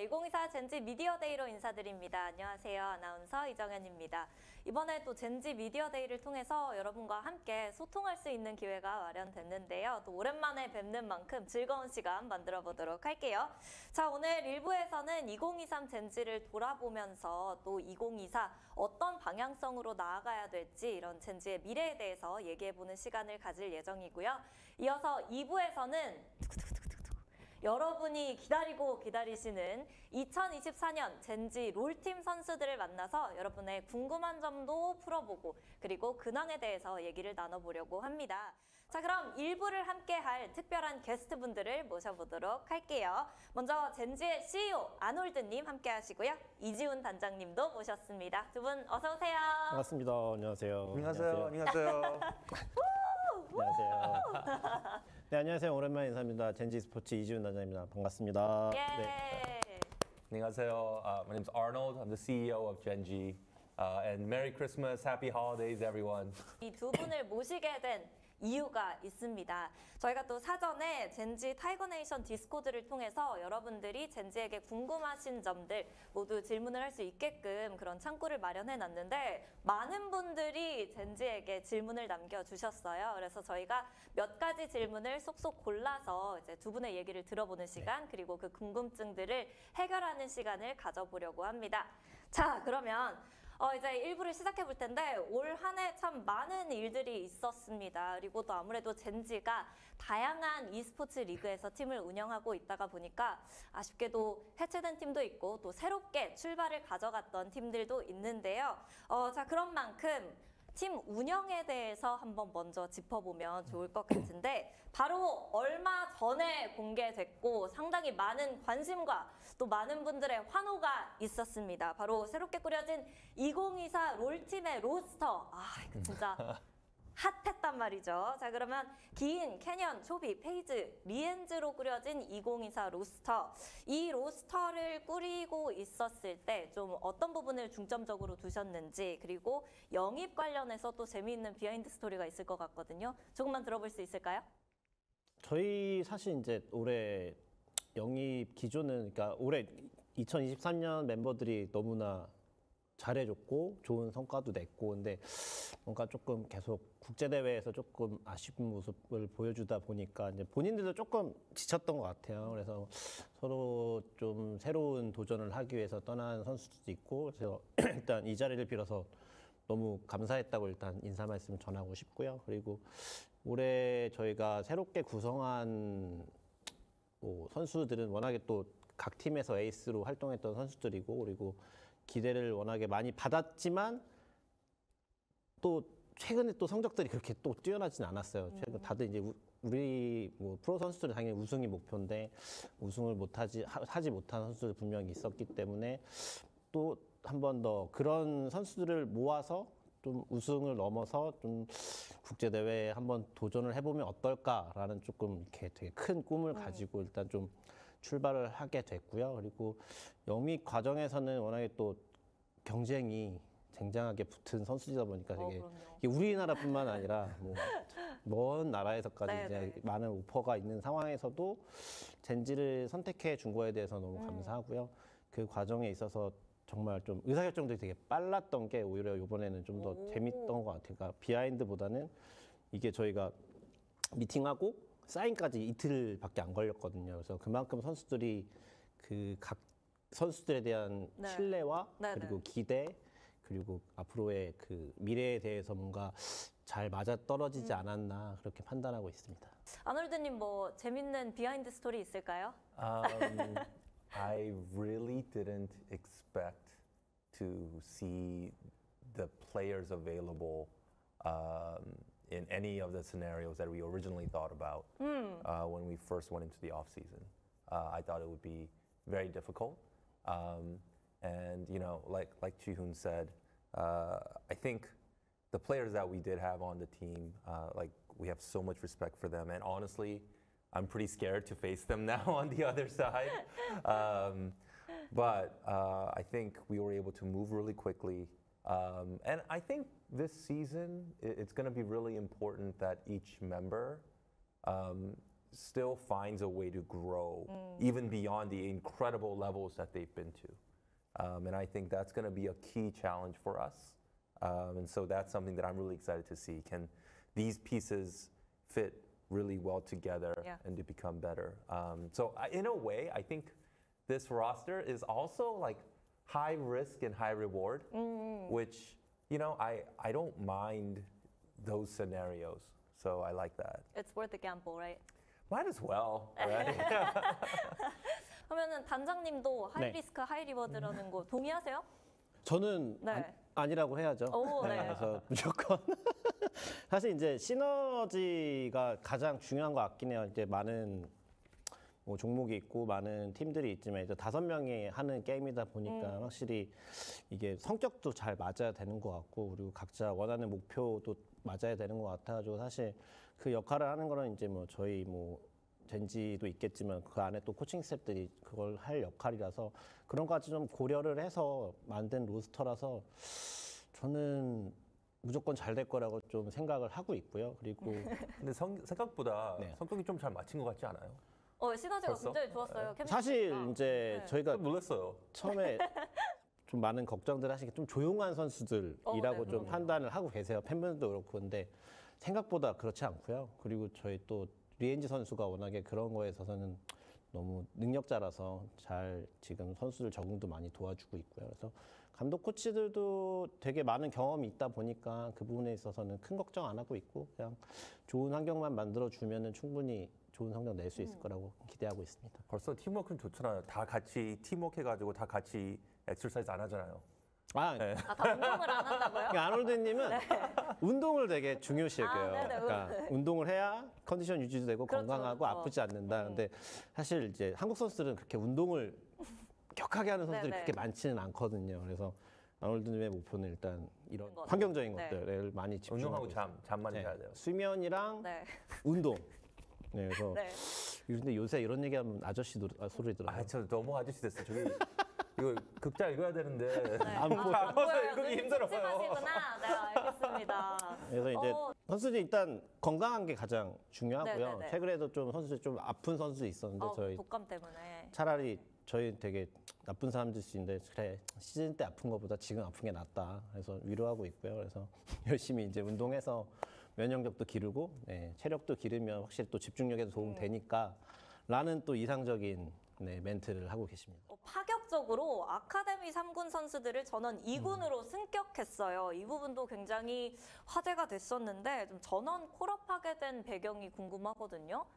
2024 젠지 미디어데이로 인사드립니다. 안녕하세요. 아나운서 이정현입니다. 이번에 또 젠지 미디어데이를 통해서 여러분과 함께 소통할 수 있는 기회가 마련됐는데요. 또 오랜만에 뵙는 만큼 즐거운 시간 만들어 보도록 할게요. 자, 오늘 1부에서는 2023 젠지를 돌아보면서 또 2024 어떤 방향성으로 나아가야 될지 이런 젠지의 미래에 대해서 얘기해보는 시간을 가질 예정이고요. 이어서 2부에서는 여러분이 기다리고 기다리시는 2024년 젠지 롤팀 선수들을 만나서 여러분의 궁금한 점도 풀어보고 그리고 근황에 대해서 얘기를 나눠보려고 합니다. 자, 그럼 1부를 함께할 특별한 게스트분들을 모셔보도록 할게요. 먼저 젠지의 CEO 아놀드님 함께하시고요. 이지훈 단장님도 모셨습니다. 두 분 어서 오세요. 반갑습니다. 안녕하세요. 안녕하세요. 안녕하세요. 안녕하세요. 네, 안녕하세요. 오랜만에 인사합니다. 젠지 스포츠 이지훈 단장입니다. 반갑습니다. 예. 네. 안녕하세요. My name is Arnold. I'm the CEO of Genji. And Merry Christmas, Happy Holidays, everyone. 이 두 분을 모시게 된 이유가 있습니다. 저희가 또 사전에 젠지 타이거네이션 디스코드를 통해서 여러분들이 젠지에게 궁금하신 점들 모두 질문을 할 수 있게끔 그런 창구를 마련해 놨는데 많은 분들이 젠지에게 질문을 남겨주셨어요. 그래서 저희가 몇 가지 질문을 쏙쏙 골라서 이제 두 분의 얘기를 들어보는 시간 그리고 그 궁금증들을 해결하는 시간을 가져보려고 합니다. 자, 그러면 이제 1부를 시작해 볼 텐데 올 한 해 참 많은 일들이 있었습니다. 그리고 또 아무래도 젠지가 다양한 e스포츠 리그에서 팀을 운영하고 있다가 보니까 아쉽게도 해체된 팀도 있고 또 새롭게 출발을 가져갔던 팀들도 있는데요. 자, 그런 만큼 팀 운영에 대해서 한번 먼저 짚어보면 좋을 것 같은데 바로 얼마 전에 공개됐고 상당히 많은 관심과 또 많은 분들의 환호가 있었습니다. 바로 새롭게 꾸려진 2024 롤팀의 로스터. 이거 진짜 핫했단 말이죠. 자, 그러면 기인, 캐년, 초비, 페이즈, 리엔즈로 꾸려진 2024 로스터. 이 로스터를 꾸리고 있었을 때 좀 어떤 부분을 중점적으로 두셨는지 그리고 영입 관련해서 또 재미있는 비하인드 스토리가 있을 것 같거든요. 조금만 들어볼 수 있을까요? 저희 사실 이제 올해 영입 기조는 그러니까 올해 2023년 멤버들이 너무나 잘해줬고 좋은 성과도 냈고 근데 뭔가 조금 계속 국제대회에서 조금 아쉬운 모습을 보여주다 보니까 이제 본인들도 조금 지쳤던 것 같아요. 그래서 서로 좀 새로운 도전을 하기 위해서 떠난 선수들도 있고 그래서 일단 이 자리를 빌어서 너무 감사했다고 일단 인사 말씀 전하고 싶고요. 그리고 올해 저희가 새롭게 구성한 선수들은 워낙에 또 각 팀에서 에이스로 활동했던 선수들이고 그리고 기대를 워낙에 많이 받았지만 또 최근에 또 성적들이 그렇게 또 뛰어나진 않았어요. 최근 다들 이제 우리 프로 선수들은 당연히 우승이 목표인데 우승을 하지 못한 선수들 분명히 있었기 때문에 또 한 번 더 그런 선수들을 모아서 좀 우승을 넘어서 좀 국제 대회에 한번 도전을 해보면 어떨까라는 조금 이렇게 되게 큰 꿈을 가지고 일단 좀 출발을 하게 됐고요. 그리고 영입 과정에서는 워낙에 또 경쟁이 쟁쟁하게 붙은 선수이다 보니까 되게 이게 우리나라뿐만 아니라 먼 나라에서까지 이제 많은 오퍼가 있는 상황에서도 젠지를 선택해 준 거에 대해서 너무 감사하고요. 그 과정에 있어서 정말 좀 의사결정들이 되게 빨랐던 게 오히려 이번에는 좀 더 재밌던 것 같아요. 그러니까 비하인드보다는 이게 저희가 미팅하고 사인까지 이틀밖에 안 걸렸거든요. 그래서 그만큼 선수들이 그 각 선수들에 대한 신뢰와 그리고 기대 그리고 앞으로의 그 미래에 대해서 뭔가 잘 맞아 떨어지지 않았나 그렇게 판단하고 있습니다. 아놀드님 뭐 재밌는 비하인드 스토리 있을까요? I really didn't expect to see the players available in any of the scenarios that we originally thought about when we first went into the off season. I thought it would be very difficult, and you know, like Ji-hoon said, I think the players that we did have on the team, like we have so much respect for them, and honestly, I'm pretty scared to face them now on the other side. But I think we were able to move really quickly. And I think this season, it's going to be really important that each member still finds a way to grow even beyond the incredible levels that they've been to. And I think that's going to be a key challenge for us. And so that's something that I'm really excited to see. Can these pieces fit really well together and to become better? In a way, I think this roster is also like high risk and high reward, which, I don't mind those scenarios. So I like that. It's worth the gamble, right? Might as well, right? 그러면은 단장님도 하이 네. 리스크 하이 리워드라는 거 동의하세요? 저는 네. 아니라고 해야죠. 오, 네. 그래서 무조건 사실 이제 시너지가 가장 중요한 것 같긴 해요. 이제 많은 뭐 종목이 있고 많은 팀들이 있지만 이제 5명이 하는 게임이다 보니까 확실히 이게 성격도 잘 맞아야 되는 것 같고 그리고 각자 원하는 목표도 맞아야 되는 것 같아가지고 사실 그 역할을 하는 거는 이제 뭐 저희 뭐 젠지도 있겠지만 그 안에 또 코칭 스태프들이 그걸 할 역할이라서 그런 것까지 좀 고려를 해서 만든 로스터라서 저는 무조건 잘 될 거라고 좀 생각을 하고 있고요. 그리고 근데 생각보다 네. 성격이 좀 잘 맞힌 것 같지 않아요? 시너지가 벌써? 굉장히 좋았어요. 사실 케미스트리가. 이제 네. 저희가 좀 놀랐어요. 처음에 좀 많은 걱정들 하시게 좀 조용한 선수들이라고 네, 좀 판단을 하고 계세요. 팬분들도 그렇고 근데 생각보다 그렇지 않고요. 그리고 저희 또 리엔지 선수가 워낙에 그런 거에 있어서는 너무 능력자라서 잘 지금 선수들 적응도 많이 도와주고 있고요. 그래서 감독 코치들도 되게 많은 경험이 있다 보니까 그 부분에 있어서는 큰 걱정 안 하고 있고 그냥 좋은 환경만 만들어 주면은 충분히 좋은 성적 낼 수 있을 거라고 기대하고 있습니다. 벌써 팀워크는 좋잖아요. 다 같이 팀워크 해가지고 다 같이 엑서사이즈 안 하잖아요. 네. 다 운동을 안 한다고요? 그러니까 아놀드님은 운동을 되게 중요시 여겨요. 네네. 그러니까 운동을 해야 컨디션 유지도 되고 그렇죠, 건강하고 그렇죠. 아프지 않는다. 근데 사실 이제 한국 선수들은 그렇게 운동을 격하게 하는 선수들이 네네. 그렇게 많지는 않거든요. 그래서 아놀드님의 목표는 일단 이런 것. 환경적인 네. 것들을 많이 집중하고 운동하고 잠 많이 네. 자야 돼요. 수면이랑 네. 운동. 네, 그래서 네. 근데 요새 이런 얘기하면 아저씨 소리 들어요. 저 너무 아저씨 됐어. 저기 이거 극자 읽어야 되는데 안 보여. 안 보여서 읽기 힘들어요. 찜찜하시구나. 네, 알겠습니다. 그래서 이제 선수들이 일단 건강한 게 가장 중요하고요. 네네네. 최근에도 좀 선수들 좀 아픈 선수 있었는데 저희 독감 때문에. 차라리 저희 되게 나쁜 사람들 수 있는데 그래 시즌 때 아픈 것보다 지금 아픈 게 낫다. 그래서 위로하고 있고요. 그래서 열심히 이제 운동해서 면역력도 기르고 체력도 기르면 확실히 또 집중력에도 도움 되니까라는 또 이상적인 멘트를 하고 계십니다. 파격적으로 아카데미 3군 선수들을 전원 2군으로 승격했어요. 이 부분도 굉장히 화제가 됐었는데 좀 전원 콜업하게 된 배경이 궁금하거든요.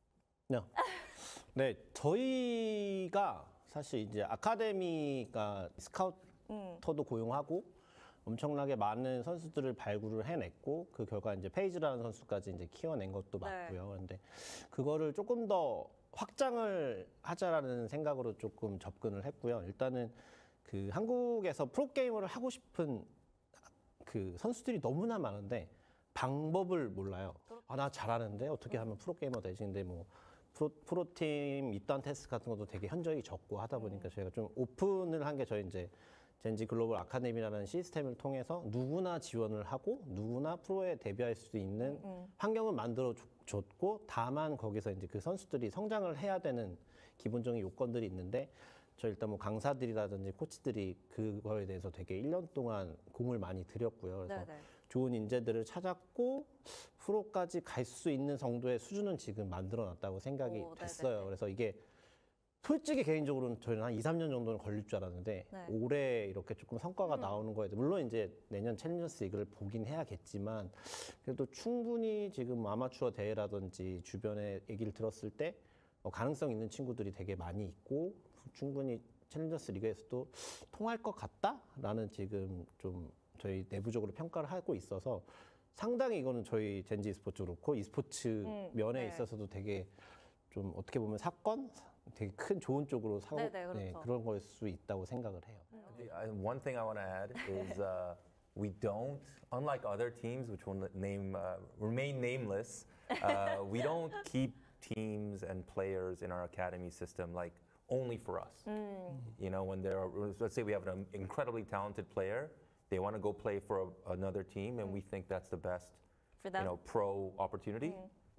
네, 저희가 사실 이제 아카데미가 스카우터도 고용하고 엄청나게 많은 선수들을 발굴을 해냈고 그 결과 이제 페이지라는 선수까지 이제 키워낸 것도 네. 맞고요. 그런데 그거를 조금 더 확장을 하자라는 생각으로 조금 접근을 했고요. 일단은 그 한국에서 프로게이머를 하고 싶은 그 선수들이 너무나 많은데 방법을 몰라요. 아, 나 잘하는데 어떻게 하면 프로게이머 되지? 근데 뭐 프로팀 입단 테스트 같은 것도 되게 현저히 적고 하다 보니까 저희가 좀 오픈을 한 게 저희 이제 젠지 글로벌 아카데미라는 시스템을 통해서 누구나 지원을 하고 누구나 프로에 데뷔할 수 있는 환경을 만들어 줬고 다만 거기서 이제 그 선수들이 성장을 해야 되는 기본적인 요건들이 있는데 저 일단 뭐 강사들이라든지 코치들이 그거에 대해서 되게 1년 동안 공을 많이 들였고요. 그래서 네네. 좋은 인재들을 찾았고 프로까지 갈 수 있는 정도의 수준은 지금 만들어 놨다고 생각이 오, 됐어요. 네네네. 그래서 이게 솔직히 개인적으로는 저희는 한 2, 3년 정도는 걸릴 줄 알았는데 네. 올해 이렇게 조금 성과가 나오는 거에 대해 물론 이제 내년 챌린저스 리그를 보긴 해야겠지만 그래도 충분히 지금 아마추어 대회라든지 주변에 얘기를 들었을 때 가능성 있는 친구들이 되게 많이 있고 충분히 챌린저스 리그에서도 통할 것 같다라는 지금 좀 저희 내부적으로 평가를 하고 있어서 상당히 이거는 저희 젠지 e스포츠 그렇고 e스포츠 면에 네. 있어서도 되게 좀 어떻게 보면 사건? 되게 큰 좋은 쪽으로 네네, 그렇죠. 그런 걸 수 있다고 생각을 해요. One thing I want to add is we don't, unlike other teams, which will remain nameless, we don't keep teams and players in our academy system like only for us. You know, when there are, let's say we have an incredibly talented player, they want to go play for another team, and we think that's the best, For them. pro opportunity.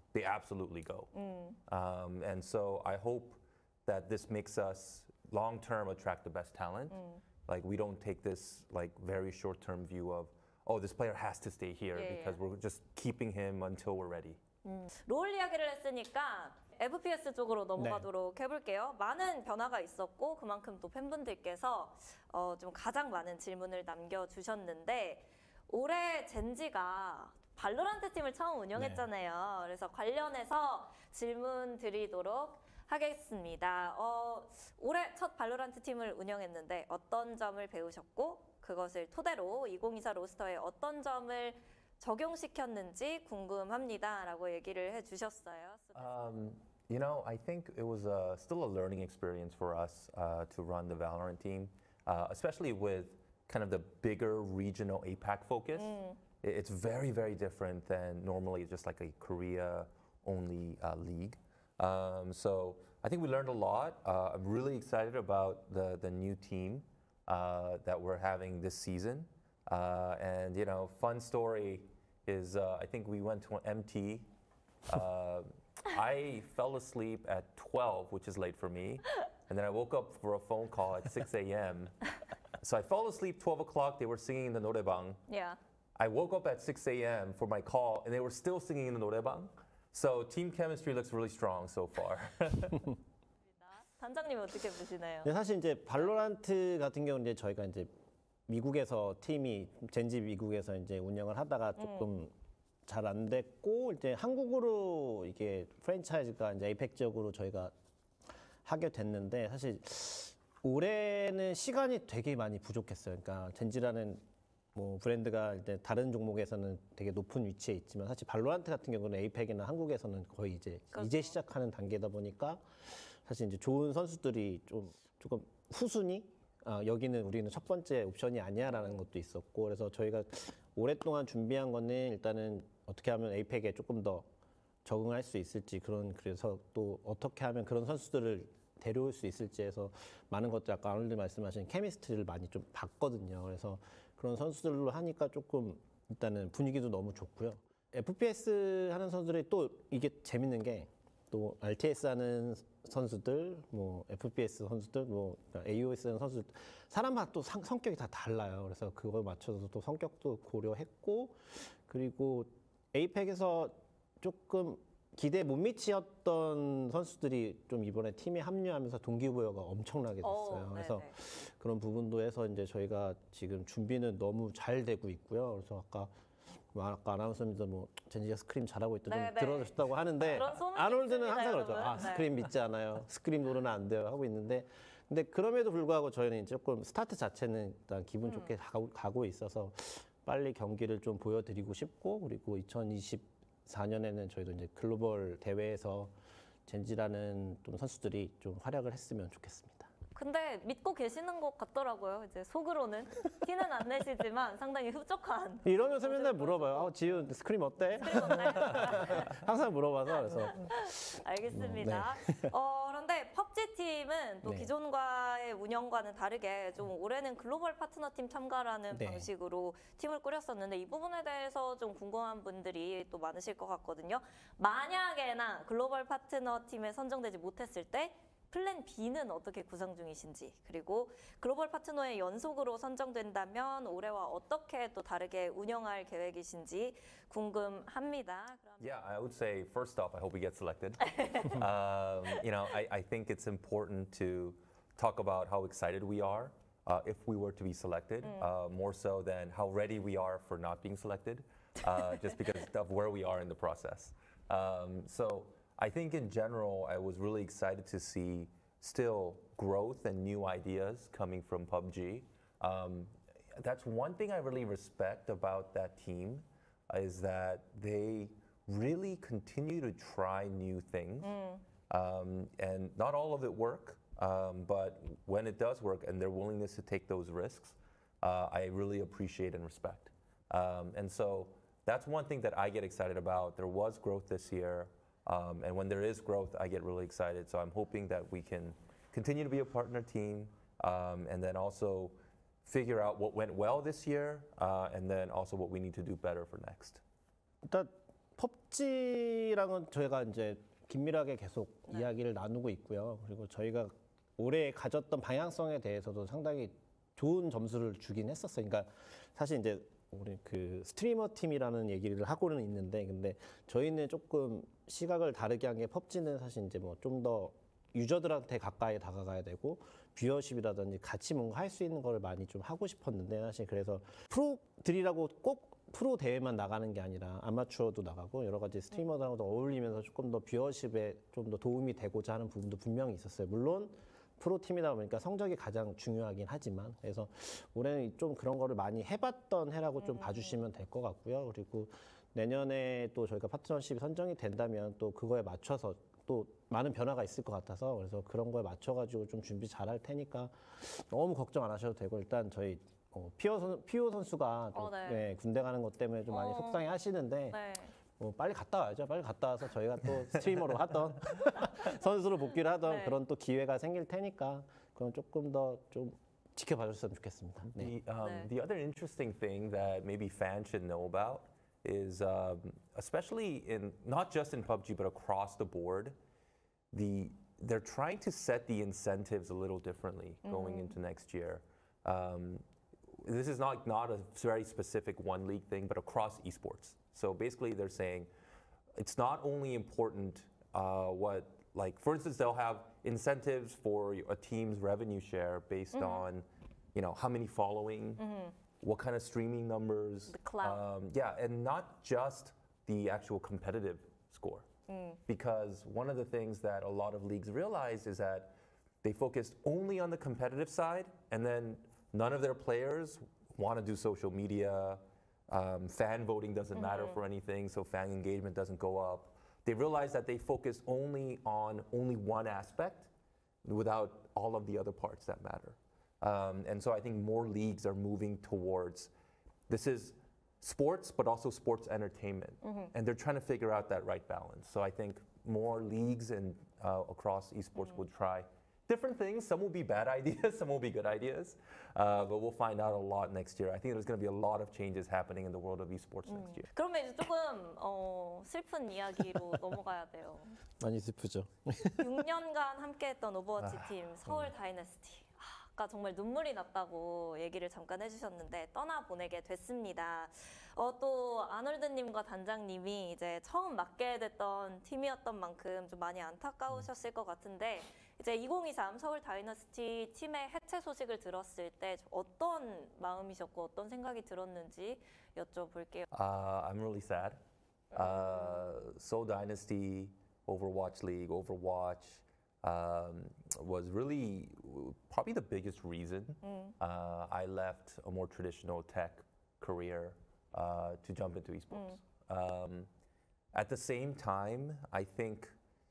they absolutely go. And so I hope that this makes us long term attract the best talent. Like we don't take this like very short term view of, oh, this player has to stay here Yeah, because we're just keeping him until we're ready. 롤 이야기를 했으니까 FPS 쪽으로 넘어가도록 해볼게요. 많은 변화가 있었고 그만큼 또 팬분들께서 좀 가장 많은 질문을 남겨주셨는데 올해 젠지가 발로란트 팀을 처음 운영했잖아요. 그래서 관련해서 질문 드리도록 하겠습니다. 올해 첫 발로란트 팀을 운영했는데 어떤 점을 배우셨고 그것을 토대로 2024 로스터에 어떤 점을 적용시켰는지 궁금합니다라고 얘기를 해주셨어요. You know, I think it was still a learning experience for us to run the Valorant team, especially with kind of the bigger regional APAC focus. It's very, very different than normally just like a Korea-only league. So I think we learned a lot. I'm really excited about the new team that we're having this season. And, you know, fun story is I think we went to an MT. I fell asleep at 12, which is late for me. And then I woke up for a phone call at 6 a.m. So I fell asleep 12 o'clock. They were singing in the 노래방. Yeah. I woke up at 6 a.m. for my call, and they were still singing in the 노래방. So team chemistry looks really strong so far. 단장님 어떻게 보시나요? 근데 사실 이제 발로란트 같은 경우는 이제 저희가 이제 미국에서 팀이 젠지 미국에서 이제 운영을 하다가 조금 잘 안 됐고 이제 한국으로 이게 프랜차이즈가 이제 에이펙 지역으로 저희가 하게 됐는데 사실 올해는 시간이 되게 많이 부족했어요. 그러니까 젠지라는 뭐 브랜드가 이제 다른 종목에서는 되게 높은 위치에 있지만 사실 발로란트 같은 경우는 에이펙이나 한국에서는 거의 이제 시작하는 단계다 보니까 사실 이제 좋은 선수들이 조금 후순위 여기는 우리는 첫 번째 옵션이 아니야라는 것도 있었고 그래서 저희가 오랫동안 준비한 거는 일단은 어떻게 하면 에이펙에 조금 더 적응할 수 있을지 그래서 또 어떻게 하면 그런 선수들을 데려올 수 있을지 해서 많은 것들 아까 아놀드 말씀하신 케미스트리를 많이 좀 봤거든요. 그래서 그런 선수들로 하니까 조금 일단은 분위기도 너무 좋고요. FPS 하는 선수들이 또 이게 재밌는 게 또 RTS 하는 선수들, 뭐 FPS 선수들, 뭐 AOS 하는 선수들 사람마다 또 성격이 다 달라요. 그래서 그걸 맞춰서 또 성격도 고려했고 그리고 에이펙에서 조금 기대에 못 미치었던 선수들이 좀 이번에 팀에 합류하면서 동기부여가 엄청나게 됐어요. 그래서 그런 부분도 해서 이제 저희가 지금 준비는 너무 잘 되고 있고요. 그래서 아까 아나운서님도 뭐 젠지가 스크림 잘하고 있다 좀 들어주셨다고 하는데 그런 소문이 아놀드는 있습니다, 항상 그러죠. 여러분. 스크림 믿지 않아요. 스크림 노르면 안 돼요 하고 있는데 근데 그럼에도 불구하고 저희는 이제 조금 스타트 자체는 일단 기분 좋게 가고 있어서 빨리 경기를 좀 보여드리고 싶고 그리고 2024년에는 저희도 이제 글로벌 대회에서 젠지라는 좀 선수들이 좀 활약을 했으면 좋겠습니다. 근데 믿고 계시는 것 같더라고요. 이제 속으로는 티는 안 내시지만 상당히 흡족한. 이러면서 맨날 물어봐요. 지훈 스크림 어때? 항상 물어봐서 그래서 알겠습니다. 그런데 펍지 팀은 또 네. 기존과의 운영과는 다르게 좀 올해는 글로벌 파트너 팀 참가라는 네. 방식으로 팀을 꾸렸었는데 이 부분에 대해서 좀 궁금한 분들이 또 많으실 것 같거든요. 만약에나 글로벌 파트너 팀에 선정되지 못했을 때 플랜 B는 어떻게 구상 중이신지 그리고 글로벌 파트너의 연속으로 선정된다면 올해와 어떻게 또 다르게 운영할 계획이신지 궁금합니다. Yeah, I would say first off, I hope we get selected. You know, I think it's important to talk about how excited we are if we were to be selected, more so than how ready we are for not being selected, just because of where we are in the process. So I think in general, I was really excited to see still growth and new ideas coming from PUBG. That's one thing I really respect about that team is that they really continue to try new things. And not all of it work, but when it does work and their willingness to take those risks, I really appreciate and respect. And so that's one thing that I get excited about. There was growth this year. And when there is growth, I get really excited. So I'm hoping that we can continue to be a partner team and then also figure out what went well this year and then also what we need to do better for next. 일단 펍지랑은 저희가 이제 긴밀하게 계속 이야기를 나누고 있고요. 그리고 저희가 올해 가졌던 방향성에 대해서도 상당히 좋은 점수를 주긴 했었어요. 그러니까 사실 이제 우리 그 스트리머 팀이라는 얘기를 하고는 있는데, 근데 저희는 조금 시각을 다르게 한 게 펍지는 사실 이제 뭐 좀 더 유저들한테 가까이 다가가야 되고 뷰어십이라든지 같이 뭔가 할 수 있는 걸 많이 좀 하고 싶었는데, 사실 그래서 프로들이라고 꼭 프로 대회만 나가는 게 아니라 아마추어도 나가고 여러 가지 스트리머들하고도 어울리면서 조금 더 뷰어십에 좀 더 도움이 되고자 하는 부분도 분명히 있었어요. 물론 프로팀이다 보니까 성적이 가장 중요하긴 하지만, 그래서 올해는 좀 그런 거를 많이 해봤던 해라고 좀 봐주시면 될 것 같고요. 그리고 내년에 또 저희가 파트너십이 선정이 된다면 또 그거에 맞춰서 또 많은 변화가 있을 것 같아서, 그래서 그런 거에 맞춰가지고 좀 준비 잘 할 테니까 너무 걱정 안 하셔도 되고, 일단 저희 피오 선수가 또 네. 네, 군대 가는 것 때문에 좀 많이 속상해 하시는데 네. 빨리 갔다 와야죠. 빨리 갔다 와서 저희가 또 스트리머로 하던 선수로 복귀를 하던 네. 그런 또 기회가 생길 테니까 그건 조금 더 좀 지켜봐 줬으면 좋겠습니다. 네. The other interesting thing that maybe fans should know about is, especially in not just in PUBG but across the board, they're trying to set the incentives a little differently going into next year. This is not a very specific one league thing, but across esports. So basically, they're saying it's not only important what, like, for instance, they'll have incentives for a team's revenue share based on, you know, how many following, what kind of streaming numbers, The clout. yeah, and not just the actual competitive score. Because one of the things that a lot of leagues realize is that they focused only on the competitive side, and then none of their players want to do social media. Fan voting doesn't matter for anything, so fan engagement doesn't go up. They realize that they focus only on one aspect without all of the other parts that matter. And so I think more leagues are moving towards, this is sports, but also sports entertainment. And they're trying to figure out that right balance. So I think more leagues and across esports will try different things. Some will be bad ideas, some will be good ideas. But we'll find out a lot next year. I think there's going to be a lot of changes happening in the world of esports next year. 그러면 이제 조금 슬픈 이야기로 넘어가야 돼요. 많이 슬프죠. 6년간 함께했던 오버워치 팀 서울 다이너스티. 아까 정말 눈물이 났다고 얘기를 잠깐 해주셨는데 떠나보내게 됐습니다. 또 아놀드님과 단장님이 이제 처음 맡게 됐던 팀이었던 만큼 좀 많이 안타까우셨을 것 같은데, 이제 2023 서울 다이너스티 팀의 해체 소식을 들었을 때 어떤 마음이셨고 어떤 생각이 들었는지 여쭤볼게요. I'm really sad. Seoul Dynasty, Overwatch League, Overwatch was really probably the biggest reason I left a more traditional tech career to jump into esports. At the same time, I think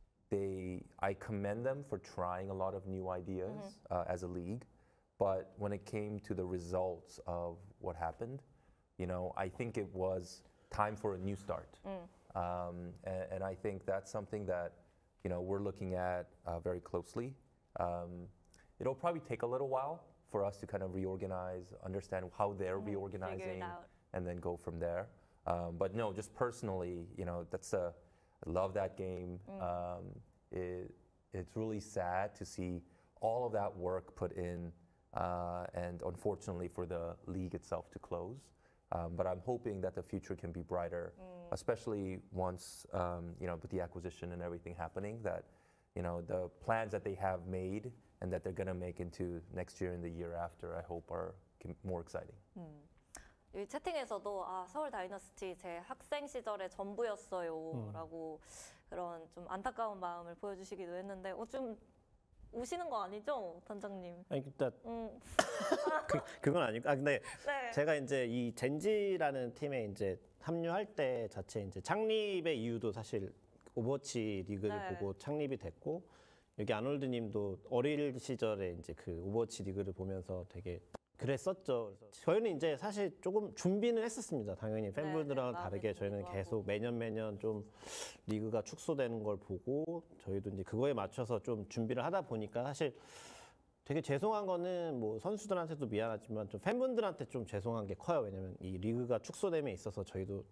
I commend them for trying a lot of new ideas as a league, but when it came to the results of what happened, you know, I think it was time for a new start. And I think that's something that, you know, we're looking at very closely. It'll probably take a little while for us to kind of reorganize, understand how they're Figure reorganizing, it out. and then go from there. But no, just personally, you know, I love that game. It's really sad to see all of that work put in, and unfortunately for the league itself to close. But I'm hoping that the future can be brighter, especially once, you know, with the acquisition and everything happening, that, you know, the plans that they have made and that they're going to make into next year and the year after, I hope are more exciting. 이 채팅에서도 서울 다이너스티 제 학생 시절의 전부였어요라고 그런 좀 안타까운 마음을 보여주시기도 했는데 좀 우시는 거 아니죠, 단장님? 아니, 일단 그건 아니고, 근데 네. 제가 이제 이 젠지라는 팀에 이제 합류할 때 자체 이제 창립의 이유도 사실 오버워치 리그를 네. 보고 창립이 됐고, 여기 아놀드님도 어릴 시절에 이제 그 오버워치 리그를 보면서 되게 그랬었죠. 그래서 저희는 이제 사실 조금 준비는 했었습니다. 당연히 팬분들하고 네, 다르게 저희는 마음의 계속 매년 좀 리그가 축소되는 걸 보고 저희도 이제 그거에 맞춰서 좀 준비를 하다 보니까 사실 되게 죄송한 거는 뭐 선수들한테도 미안하지만 좀 팬분들한테 좀 죄송한 게 커요. 왜냐면 이 리그가 축소됨에 있어서 저희도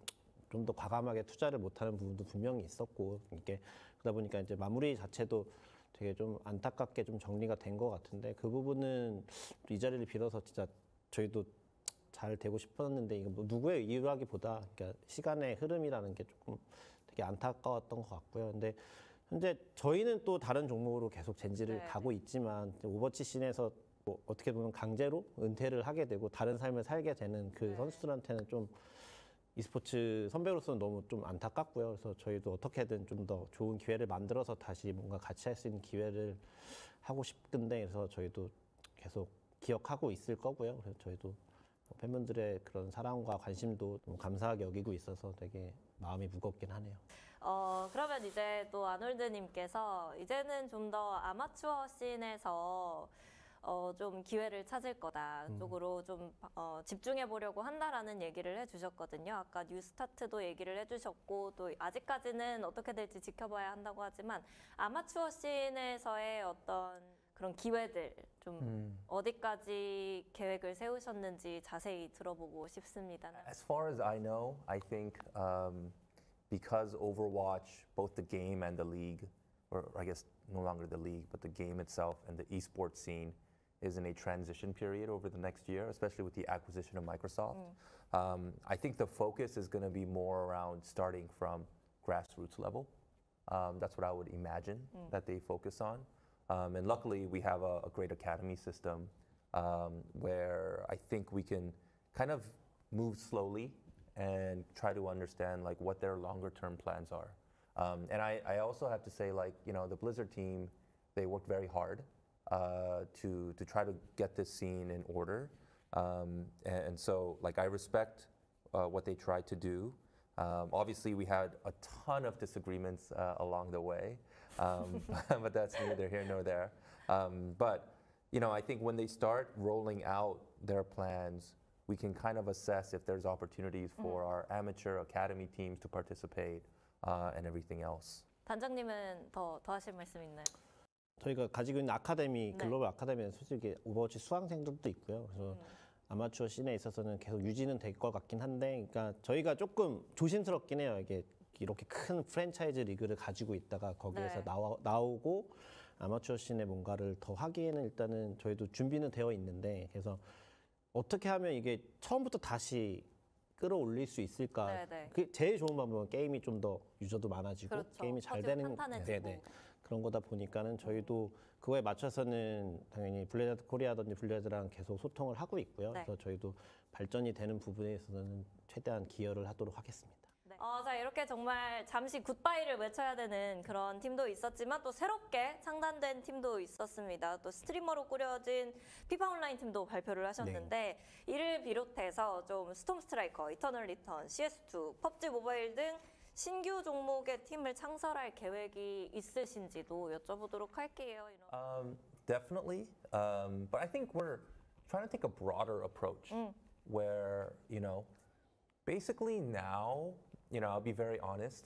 좀 더 과감하게 투자를 못하는 부분도 분명히 있었고 이게 그러다 보니까 이제 마무리 자체도 되게 좀 안타깝게 좀 정리가 된 것 같은데 그 부분은 이 자리를 빌어서 진짜 저희도 잘 되고 싶었는데 이거 뭐 누구의 이유라기보다 그러니까 시간의 흐름이라는 게 조금 되게 안타까웠던 것 같고요. 근데 현재 저희는 또 다른 종목으로 계속 젠지를 네. 가고 있지만 오버워치 씬에서 뭐 어떻게 보면 강제로 은퇴를 하게 되고 다른 삶을 살게 되는 그 네. 선수들한테는 좀 e스포츠 선배로서는 너무 좀 안타깝고요. 그래서 저희도 어떻게든 좀 더 좋은 기회를 만들어서 다시 뭔가 같이 할 수 있는 기회를 하고 싶은데 그래서 저희도 계속 기억하고 있을 거고요. 그래서 저희도 팬분들의 그런 사랑과 관심도 좀 감사하게 여기고 있어서 되게 마음이 무겁긴 하네요. 그러면 이제 또 아놀드님께서 이제는 좀 더 아마추어 씬에서 좀 기회를 찾을 거다 쪽으로 좀 집중해 보려고 한다라는 얘기를 해주셨거든요. 아까 뉴스타트도 얘기를 해주셨고 또 아직까지는 어떻게 될지 지켜봐야 한다고 하지만 아마추어 씬에서의 어떤 그런 기회들 좀 어디까지 계획을 세우셨는지 자세히 들어보고 싶습니다. As far as I know, I think because Overwatch, both the game and the league, or I guess no longer the league, but the game itself and the esports scene is in a transition period over the next year, especially with the acquisition of Microsoft. I think the focus is going to be more around starting from grassroots level. That's what I would imagine that they focus on. And luckily, we have a great academy system where I think we can kind of move slowly and try to understand like what their longer term plans are. And I also have to say, like, you know, the Blizzard team, they worked very hard to try to get this scene in order. And so, like, I respect what they tried to do. Obviously, we had a ton of disagreements along the way, but that's neither here nor there. But, you know, I think when they start rolling out their plans, we can kind of assess if there's opportunities for our amateur academy teams to participate and everything else. 단장님은 더 하실 말씀 있나요? 저희가 가지고 있는 아카데미, 네. 글로벌 아카데미는 솔직히 오버워치 수강생들도 있고요. 그래서 아마추어 씬에 있어서는 계속 유지는 될 것 같긴 한데, 그러니까 저희가 조금 조심스럽긴 해요. 이게 이렇게 큰 프랜차이즈 리그를 가지고 있다가 거기에서 네. 나오고 아마추어 씬에 뭔가를 더 하기에는 일단은 저희도 준비는 되어 있는데, 그래서 어떻게 하면 이게 처음부터 다시 끌어올릴 수 있을까? 네네. 그 제일 좋은 방법은 게임이 좀 더 유저도 많아지고 그렇죠. 게임이 잘 퍼즐 되는 탄탄해지고. 그런 거다 보니까는 저희도 그거에 맞춰서는 당연히 블레자드 코리아든지 블레자드랑 계속 소통을 하고 있고요. 네. 그래서 저희도 발전이 되는 부분에 있어서는 최대한 기여를 하도록 하겠습니다. 네. 자, 이렇게 정말 잠시 굿바이를 외쳐야 되는 그런 팀도 있었지만 또 새롭게 창단된 팀도 있었습니다. 또 스트리머로 꾸려진 피파 온라인 팀도 발표를 하셨는데 이를 비롯해서 좀 스톰 스트라이커, 이터널 리턴, CS2, 펍지 모바일 등 신규 종목의 팀을 창설할 계획이 있으신지도 여쭤보도록 할게요. Definitely, but I think we're trying to take a broader approach where, you know, basically now, you know, I'll be very honest,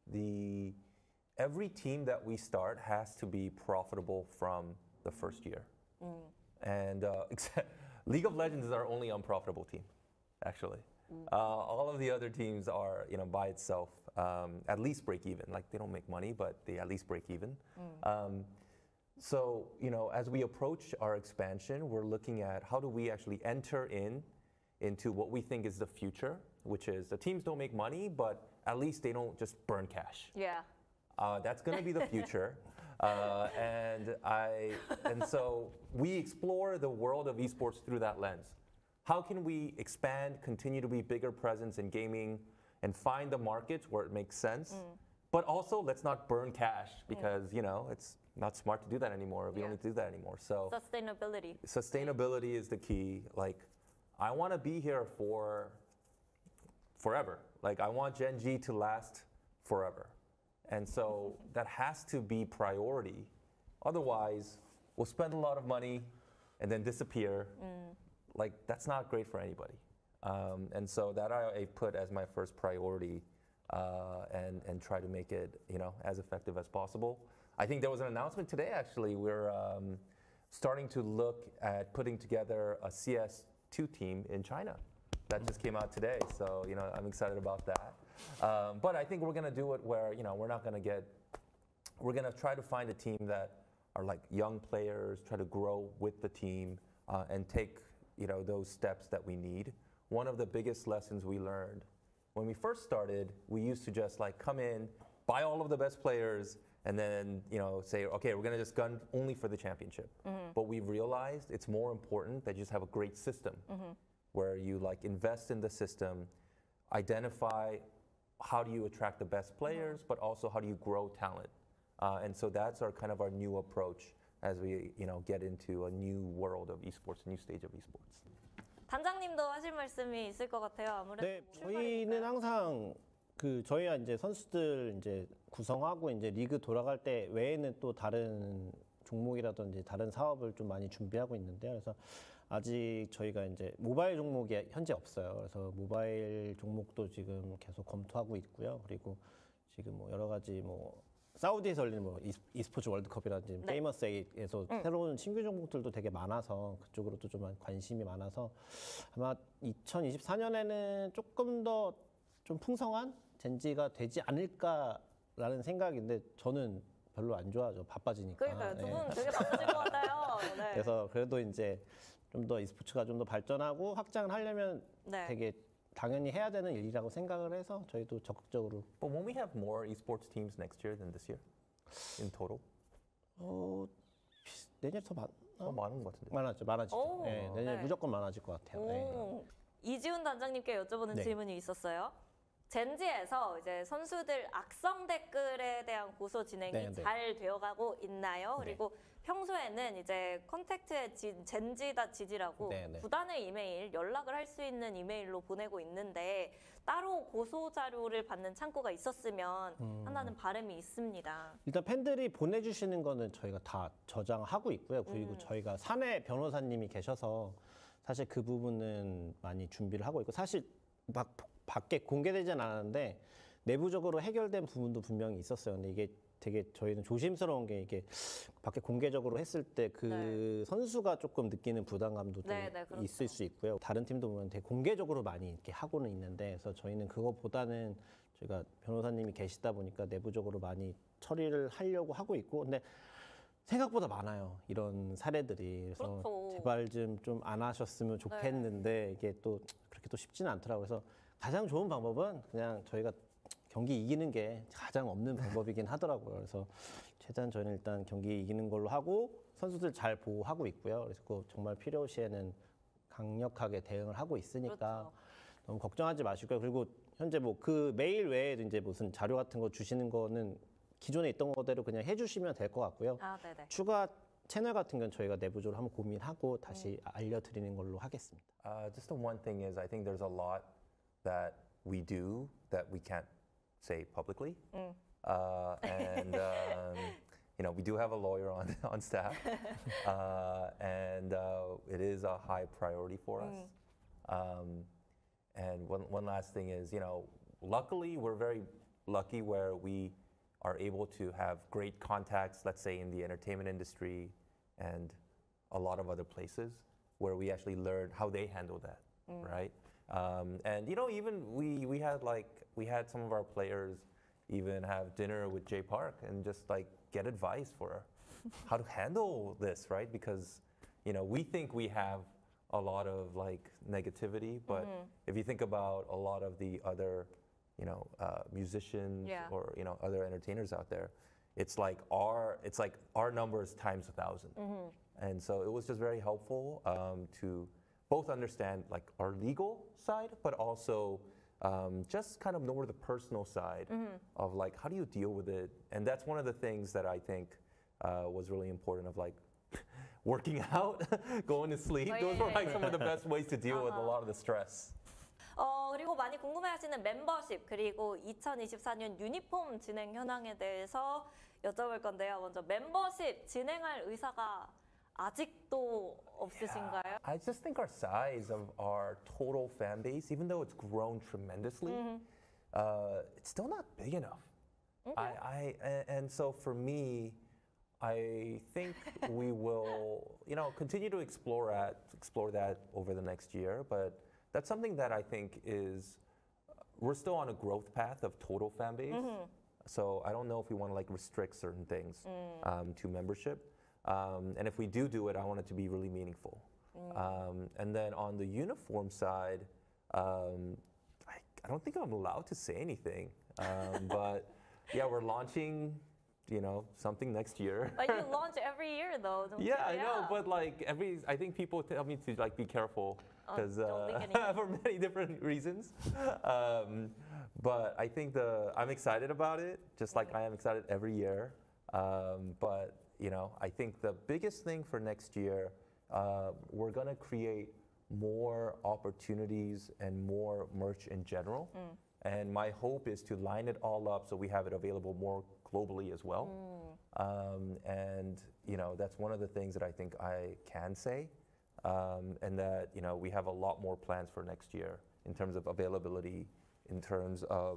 every team that we start has to be profitable from the first year. And League of Legends is our only unprofitable team, actually. All of the other teams are, you know, by itself, at least break even. Like, they don't make money, but they at least break even. So, you know, as we approach our expansion, we're looking at how do we actually enter into what we think is the future, which is the teams don't make money, but at least they don't just burn cash. Yeah. That's going to be the future. And so we explore the world of esports through that lens. How can we expand, continue to be bigger presence in gaming, and find the markets where it makes sense? But also, let's not burn cash because, you know, it's not smart to do that anymore. We don't need to do that anymore. So sustainability is the key. Like, I want to be here for forever. Like, I want Gen G to last forever. And so that has to be priority. Otherwise, we'll spend a lot of money and then disappear. Like, that's not great for anybody. And so that I put as my first priority and try to make it, you know, as effective as possible. I think there was an announcement today, actually. We're starting to look at putting together a CS2 team in China. That just came out today, so I'm excited about that. But I think we're gonna do it where we're not gonna get. We're gonna try to find a team that are like young players, try to grow with the team, and take those steps that we need. One of the biggest lessons we learned when we first started, we used to just like come in, buy all of the best players, and then say, okay, we're gonna just gun only for the championship. But we've realized it's more important that you just have a great system, where you like invest in the system, identify how do you attract the best players, but also how do you grow talent. And so that's our new approach as we get into a new world of esports, a new stage of esports. 단장님도 하실 말씀이 있을 것 같아요. 아무래도 네, 저희는 항상 저희가 이제 선수들 이제 구성하고 이제 리그 돌아갈 때 외에는 또 다른 종목이라든지 다른 사업을 좀 많이 준비하고 있는데요. 그래서 아직 저희가 이제 모바일 종목이 현재 없어요. 그래서 모바일 종목도 지금 계속 검토하고 있고요. 그리고 지금 뭐 여러 가지 뭐 사우디에서 열리는 뭐 e스포츠 월드컵이라든지 페이머스 8에서 새로운 신규 종목들도 되게 많아서 그쪽으로도 좀 관심이 많아서 아마 2024년에는 조금 더 좀 풍성한 젠지가 되지 않을까라는 생각인데 저는 별로 안 좋아하죠. 바빠지니까. 그러니까요. 두 분 되게 바쁘실 것 같아요. 네. 그래서 그래도 이제 좀 더 e스포츠가 좀 더 발전하고 확장을 하려면 되게 당연히 해야 되는 일이라고 생각을 해서 저희도 적극적으로. But won't we have more esports teams next year than this year in total? 내년에 더 많은 것 같은데. 많아지죠. 네, 내년에 무조건 많아질 것 같아요. 네. 이지훈 단장님께 여쭤보는 질문이 있었어요. 젠지에서 이제 선수들 악성 댓글에 대한 고소 진행이 잘 되어가고 있나요? 그리고 평소에는 이제 컨택트의 젠지다 지지라고 구단의 이메일, 연락을 할 수 있는 이메일로 보내고 있는데 따로 고소 자료를 받는 창구가 있었으면 한다는 바람이 있습니다. 일단 팬들이 보내주시는 거는 저희가 다 저장하고 있고요. 그리고 저희가 사내 변호사님이 계셔서 사실 그 부분은 많이 준비를 하고 있고 사실 막 밖에 공개되진 않았는데 내부적으로 해결된 부분도 분명히 있었어요. 근데 이게 되게 저희는 조심스러운 게 이게 밖에 공개적으로 했을 때 그 선수가 조금 느끼는 부담감도 좀 그렇죠. 있을 수 있고요. 다른 팀도 보면 되게 공개적으로 많이 이렇게 하고는 있는데 그래서 저희는 그것보다는 저희가 변호사님이 계시다 보니까 내부적으로 많이 처리를 하려고 하고 있고 근데 생각보다 많아요. 이런 사례들이. 그래서 제발 좀 안 하셨으면 좋겠는데 이게 또 그렇게 또 쉽지는 않더라고요. 그래서 가장 좋은 방법은 그냥 저희가 경기 이기는 게 가장 없는 방법이긴 하더라고요. 그래서 최대한 저희는 일단 경기 이기는 걸로 하고 선수들 잘 보호하고 있고요. 그래서 정말 필요시에는 강력하게 대응을 하고 있으니까 너무 걱정하지 마시고요. 그리고 현재 뭐 그 메일 외에도 이제 무슨 자료 같은 거 주시는 거는 기존에 있던 거대로 그냥 해주시면 될 것 같고요. 추가 채널 같은 건 저희가 내부적으로 한번 고민하고 다시 알려드리는 걸로 하겠습니다. Just the one thing is, I think there's a lot that we do that we can't say publicly, and we do have a lawyer on staff, and it is a high priority for us. And one last thing is, luckily we're very lucky where we are able to have great contacts, let's say in the entertainment industry and a lot of other places where we actually learn how they handle that, right? And even we had some of our players even have dinner with Jay Park and just like get advice for how to handle this, right? Because we think we have a lot of like negativity, but if you think about a lot of the other musicians or other entertainers out there, it's like our numbers times 1,000. And so it was just very helpful to both understand like our legal side, but also just kind of know the personal side of like how do you deal with it. And that's one of the things that I think was really important of like working out, going to sleep. Those were like some of the best ways to deal with a lot of the stress. 그리고 많이 궁금해하시는 멤버십 그리고 2024년 유니폼 진행 현황에 대해서 여쭤볼 건데요. 먼저 멤버십 진행할 의사가 아직도 없으신가요? I just think our size of our total fan base, even though it's grown tremendously, it's still not big enough. And so for me, I think we will, continue to explore that over the next year. But that's something that I think is, we're still on a growth path of total fan base. So I don't know if we want to like restrict certain things to membership. And if we do it, I want it to be really meaningful. And then on the uniform side, I don't think I'm allowed to say anything. But yeah, we're launching, something next year. But you launch every year though, don't you? Yeah, I know, but like I think people tell me to like be careful because don't think anything. for many different reasons. But I think I'm excited about it, just like I am excited every year. But I think the biggest thing for next year, we're gonna create more opportunities and more merch in general. And my hope is to line it all up so we have it available more globally as well. And that's one of the things that I think I can say. And that we have a lot more plans for next year in terms of availability, in terms of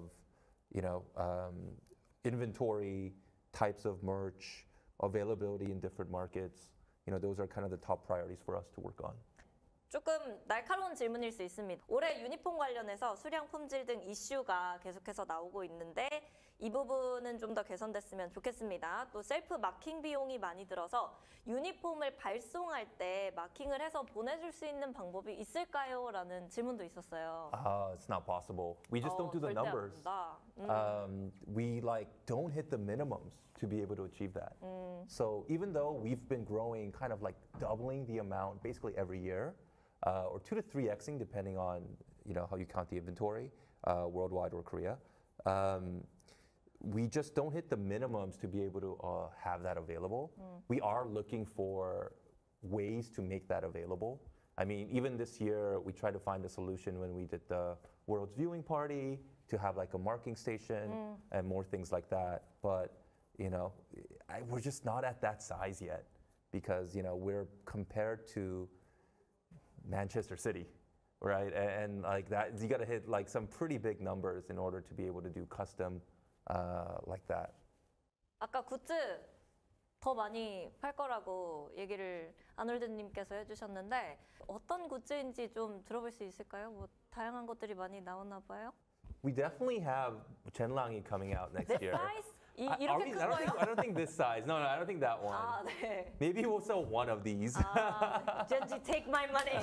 inventory, types of merch, availability in different markets. Those are kind of the top priorities for us to work on. 조금 날카로운 질문일 수 있습니다. 올해 유니폼 관련해서 수량 품질 등 이슈가 계속해서 나오고 있는데 이 부분은 좀 더 개선됐으면 좋겠습니다. 또 셀프 마킹 비용이 많이 들어서 유니폼을 발송할 때 마킹을 해서 보내줄 수 있는 방법이 있을까요? 라는 질문도 있었어요. It's not possible. We just don't do the 절대 안 numbers. 된다. We don't hit the minimums to be able to achieve that. So even though we've been growing, kind of like doubling the amount basically every year, or 2 to 3xing depending on how you count the inventory, worldwide or Korea. We just don't hit the minimums to be able to have that available. We are looking for ways to make that available. I mean, even this year, we tried to find a solution when we did the World's Viewing Party to have like a marking station and more things like that. But, we're just not at that size yet because, we're compared to Manchester City, right? And like that, you got to hit like some pretty big numbers in order to be able to do custom like that. 아까 굿즈 더 많이 팔 거라고 얘기를 아놀드님께서 해주셨는데 어떤 굿즈인지 좀 들어볼 수 있을까요? 뭐 다양한 것들이 많이 나오나 봐요. We definitely have Chenlangi coming out next This year. size? Are 이렇게 we- 큰 I don't 거요? think, I don't think this size. No, I don't think that one. 아, 네. Maybe we'll sell one of these. 젠지 take my money.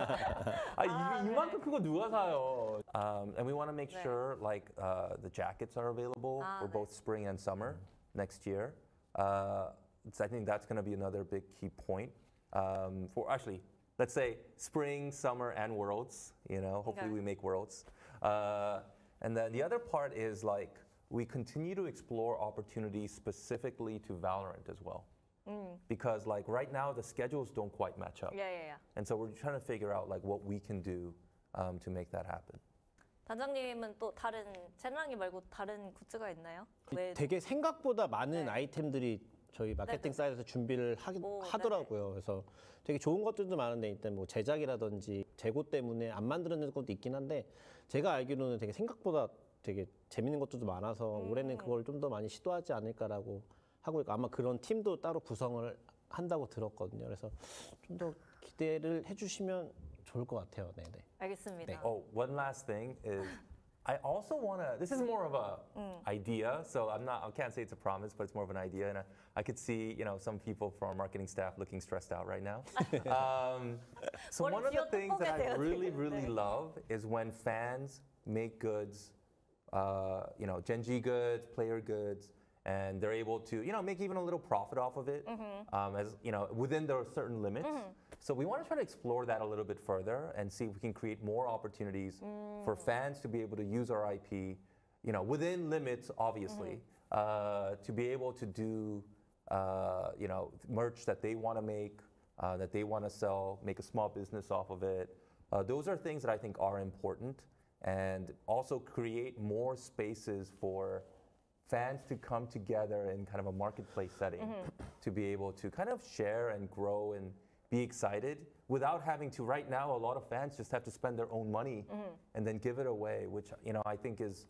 이만큼 큰 거 누가 사요? And we want to make 네. sure like the jackets are available for 네. both spring and summer next year. So I think that's going to be another big key point. For actually, let's say spring, summer, and Worlds. Hopefully Okay. we make Worlds. And then the other part is like we continue to explore opportunities specifically to Valorant as well. Because like right now the schedules don't quite match up. 예. And so we're trying to figure out like what we can do to make that happen. 단장님은 또 다른 젠랑이 말고 다른 굿즈가 있나요? 왜 되게 생각보다 많은 네. 아이템들이 저희 마케팅 네네. 사이트에서 준비를 오, 하더라고요. 그래서 되게 좋은 것들도 많은데 일단 뭐 제작이라든지 재고 때문에 안 만드는 것도 있긴 한데 제가 알기로는 되게 생각보다 되게 재밌는 것들도 많아서 올해는 그걸 좀 더 많이 시도하지 않을까라고 하고 있고 아마 그런 팀도 따로 구성을 한다고 들었거든요. 그래서 좀 더 기대를 해주시면 좋을 것 같아요. 네네. 알겠습니다. 네. Oh, one last thing is I also want to, this is more of a idea, so I can't say it's a promise, but it's more of an idea. And I could see, some people from our marketing staff looking stressed out right now. So 머리 one of the 쥐어뜯고 things that I 계세요, really, 지금. really 네. love is when fans make goods, Gen G goods, player goods, and they're able to, make even a little profit off of it, as within their certain limits. So we want to try to explore that a little bit further and see if we can create more opportunities for fans to be able to use our IP, within limits, obviously, to be able to do, merch that they want to make, that they want to sell, make a small business off of it. Those are things that I think are important, and also create more spaces for fans to come together in kind of a marketplace setting to be able to kind of share and grow and be excited without having to. Right now, a lot of fans just have to spend their own money and then give it away, which I think is,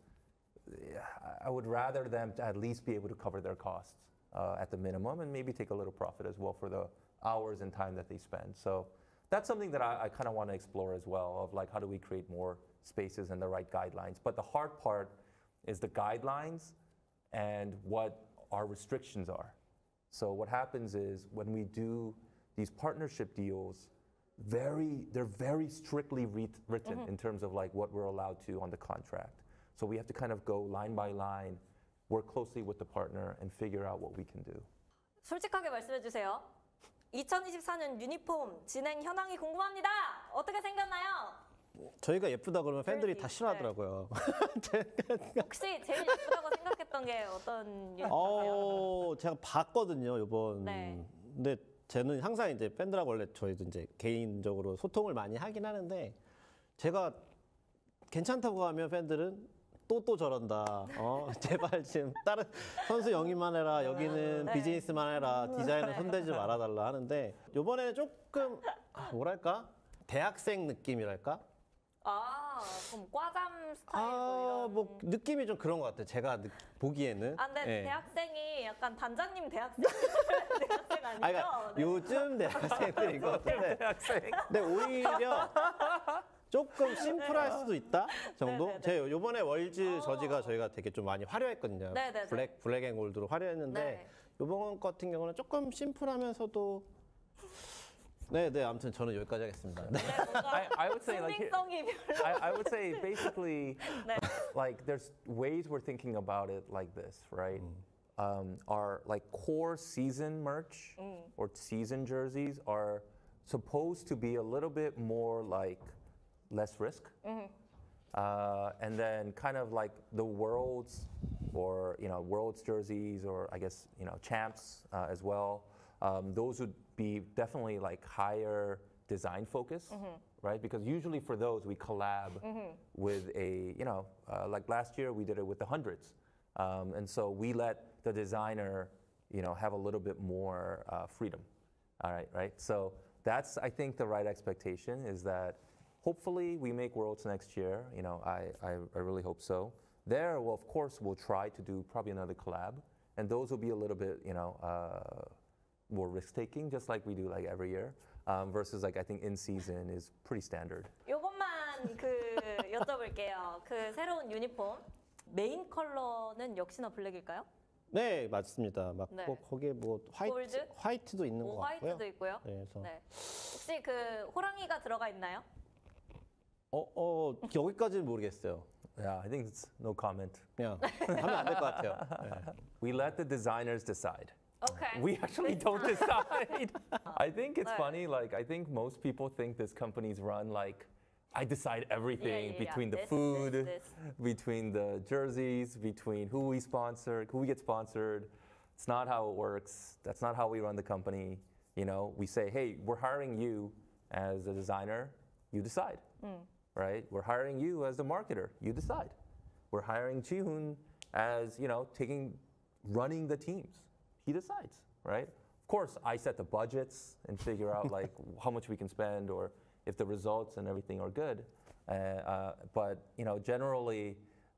I would rather them to at least be able to cover their costs at the minimum and maybe take a little profit as well for the hours and time that they spend. So that's something that I kind of want to explore as well, of like how do we create more spaces and the right guidelines. But the hard part is the guidelines and what our restrictions are. So what happens is when we do these partnership deals, they're very strictly written in terms of like what we're allowed to on the contract. So we have to kind of go line by line, work closely with the partner and figure out what we can do. 솔직하게 말씀해 주세요. 2024년 유니폼 진행 현황이 궁금합니다. 어떻게 생겼나요? 저희가 예쁘다 그러면 팬들이 다 네. 싫어하더라고요. 혹시 제일 예쁘다고 생각했던 게 어떤 유니폼이세요? 제가 봤거든요, 이번. 네. 근데 저는 항상 이제 팬들하고 원래 저희도 이제 개인적으로 소통을 많이 하긴 하는데 제가 괜찮다고 하면 팬들은 또 저런다. 제발 지금 다른 선수 영입만 해라. 여기는 네. 비즈니스만 해라. 디자인은 손대지 말아달라 하는데 이번에는 조금 뭐랄까 대학생 느낌이랄까. 그럼 과잠 스타일 뭐 이런. 뭐 느낌이 좀 그런 것 같아요. 제가 보기에는. 근데 예. 대학생이 약간 단장님 대학생 대학생 아니죠? 그러니까 네. 요즘 대학생들인 것 같은데. 대학생. 근데 오히려 조금 심플할 수도 있다 정도. 네네네. 제 요번에 월즈 저지가 저희가 되게 좀 많이 화려했거든요. 네네네. 블랙 앤 골드로 화려했는데 네. 요번 같은 경우는 조금 심플하면서도 네, 아무튼 저는 여기까지 하겠습니다. 네. I would say like here- 신빙성이 별로. I would say basically, 네. like there's ways we're thinking about it like this, right? Our like core season merch or season jerseys are supposed to be a little bit more like less risk, and then kind of like the worlds or worlds jerseys or I guess champs as well. Those would be definitely like higher design focus, right? Because usually for those we collab with a like last year we did it with the hundreds, and so we let the designer have a little bit more freedom. All right. So that's I think the right expectation is that hopefully we make Worlds next year. I really hope so. There, well, of course, we'll try to do probably another collab, and those will be a little bit more risk taking, just like we do like every year. Versus like I think in season is pretty standard. 요것만 여쭤볼게요. 그 새로운 유니폼 메인 컬러는 역시나 블랙일까요? 네, 맞습니다. 막 네. 거기에 뭐 골드? 화이트도 있는 것 같고요. 화이트도 있고요. 네, 그래서 네. 혹시 그 호랑이가 들어가 있나요? 여기까지는 모르겠어요. Yeah, I think it's no comment. 그냥 하면 안 될 것 같아요. 네. We let the designers decide. Okay. We actually don't decide. I think it's Right. funny. Like I think most people think this company's run like I decide everything between the This, food, this. between the jerseys, between who we sponsor, who we get sponsored. It's not how it works. That's not how we run the company. We say, hey, we're hiring you as a designer. You decide, right? We're hiring you as the marketer. You decide. We're hiring Jihoon as running the teams. He decides, right? Of course, I set the budgets and figure out like how much we can spend or if the results and everything are good. But generally,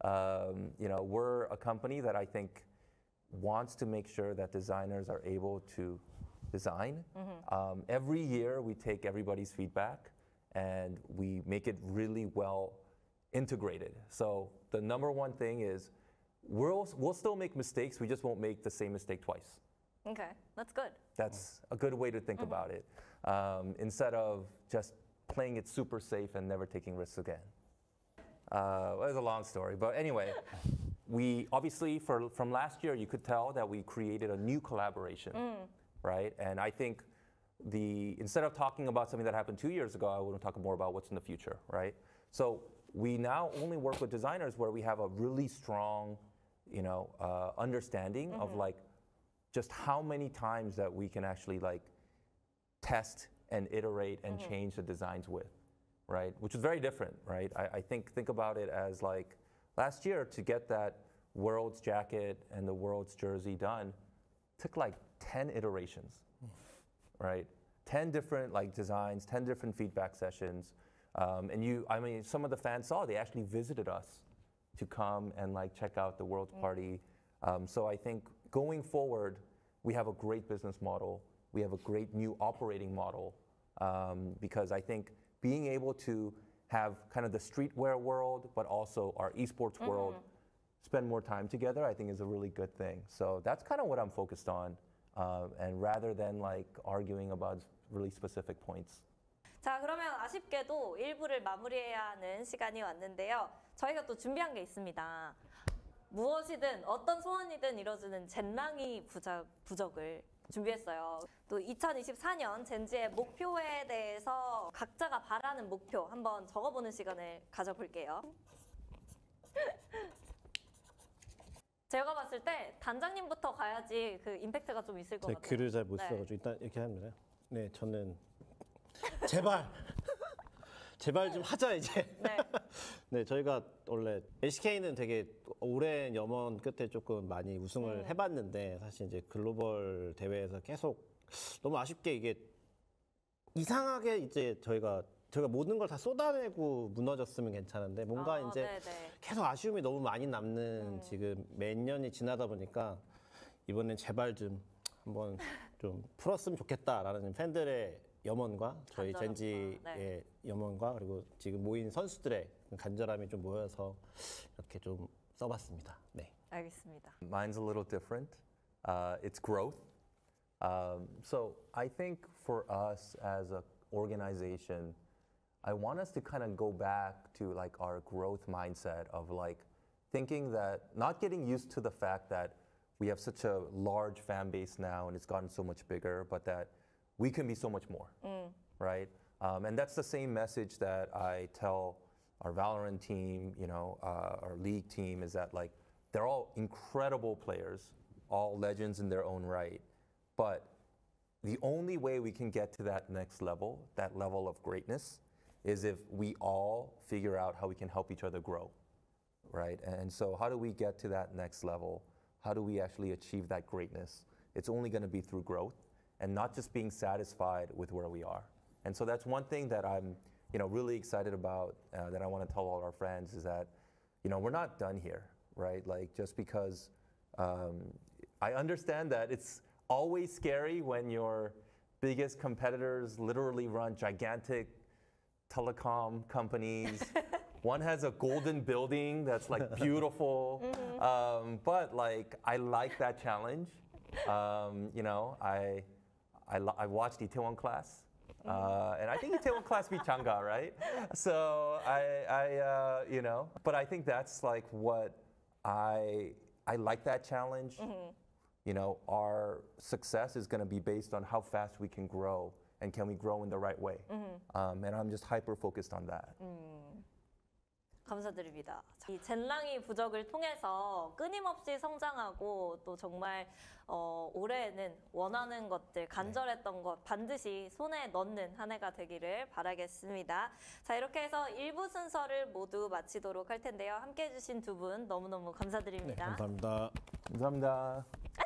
we're a company that I think wants to make sure that designers are able to design. Every year, we take everybody's feedback and we make it really well integrated. So the number one thing is we'll still make mistakes. We just won't make the same mistake twice. Okay, that's good. That's a good way to think about it. Instead of just playing it super safe and never taking risks again. Well, it's a long story, but anyway, we obviously from last year you could tell that we created a new collaboration, right? And I think instead of talking about something that happened 2 years ago, I want to talk more about what's in the future, right? So we now only work with designers where we have a really strong, understanding of like just how many times that we can actually like test and iterate and change the designs with, right? Which is very different, right? I think about it as like last year to get that World's jacket and the World's jersey done took like 10 iterations, right? 10 different like designs, 10 different feedback sessions. And some of the fans saw, they actually visited us to come and like check out the World's party. So I think going forward, we have a great business model. We have a great new operating model. because I think being able to have kind of the streetwear world, but also our esports world spend more time together, I think is a really good thing. So that's kind of what I'm focused on, and rather than like arguing about really specific points. 자, 그러면 아쉽게도 1부를 마무리해야 하는 시간이 왔는데요. 저희가 또 준비한 게 있습니다. 무엇이든 어떤 소원이든 이뤄주는 젠랑이 부적을 준비했어요. 또 2024년 젠지의 목표에 대해서 각자가 바라는 목표 한번 적어보는 시간을 가져볼게요. 제가 봤을 때 단장님부터 가야지 그 임팩트가 좀 있을 것 제가 같아요. 글을 잘 못 네. 써가지고 일단 이렇게 합니다. 네, 저는 제발 좀 하자 이제. 네. 네, 저희가 원래 LCK는 되게 오랜 염원 끝에 조금 많이 우승을 해봤는데 사실 이제 글로벌 대회에서 계속 너무 아쉽게 이게 이상하게 이제 저희가 모든 걸 다 쏟아내고 무너졌으면 괜찮은데 뭔가 이제 네네. 계속 아쉬움이 너무 많이 남는 지금 몇 년이 지나다 보니까 이번엔 제발 좀 한번 좀 풀었으면 좋겠다라는 팬들의 염원과 저희 간절함과, 젠지의 네. 염원과 그리고 지금 모인 선수들의 간절함이 좀 모여서 이렇게 좀 써봤습니다. 네. 알겠습니다. Mine's a little different. It's growth. So I think for us as an organization, I want us to kind of go back to like our growth mindset of like thinking that not getting used to the fact that we have such a large fan base now and it's gotten so much bigger, but that we can be so much more, right? And that's the same message that I tell our Valorant team, you know, our league team, is that like they're all incredible players, all legends in their own right, but the only way we can get to that next level, that level of greatness, is if we all figure out how we can help each other grow, right? And so how do we get to that next level? How do we actually achieve that greatness? It's only going to be through growth and not just being satisfied with where we are. And so that's one thing that I'm, you know, really excited about, that I want to tell all our friends, is that, you know, we're not done here, right? Like just because I understand that it's always scary when your biggest competitors literally run gigantic telecom companies. One has a golden building that's like beautiful, but like I like that challenge. You know, I watched Itaewon Class, and I think Itaewon Class beat Changga, right? So I you know, but I think that's like what I like that challenge. You know, our success is going to be based on how fast we can grow and can we grow in the right way. And I'm just hyper focused on that. 감사드립니다. 이 젠랑이 부적을 통해서 끊임없이 성장하고 또 정말 올해는 원하는 것들, 간절했던 것 반드시 손에 넣는 한 해가 되기를 바라겠습니다. 자, 이렇게 해서 1부 순서를 모두 마치도록 할 텐데요. 함께 해주신 두 분 너무너무 네, 감사드립니다. 감사합니다. 감사합니다.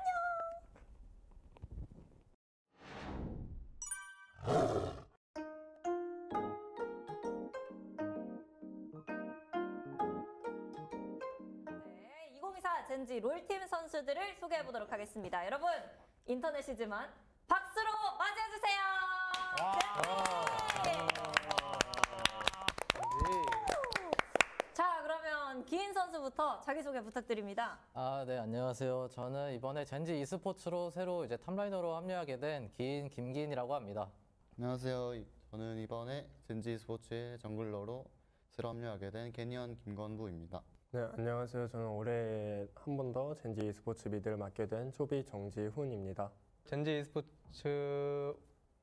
네, 2024 젠지 롤팀 선수들을 소개해 보도록 하겠습니다. 여러분, 인터넷이지만 박수로 맞이해주세요. 자, 그러면 기인 선수부터 자기소개 부탁드립니다. 네, 안녕하세요. 저는 이번에 젠지 e스포츠로 새로 이제 탑라이너로 합류하게 된 김기인이라고 합니다. 안녕하세요. 저는 이번에 젠지 스포츠의 정글러로 새로 합류하게 된 캐니언 김건부입니다. 네, 안녕하세요. 저는 올해 한 번 더 젠지 e스포츠 미드를 맡게 된 초비 정지훈입니다. 젠지 e스포츠의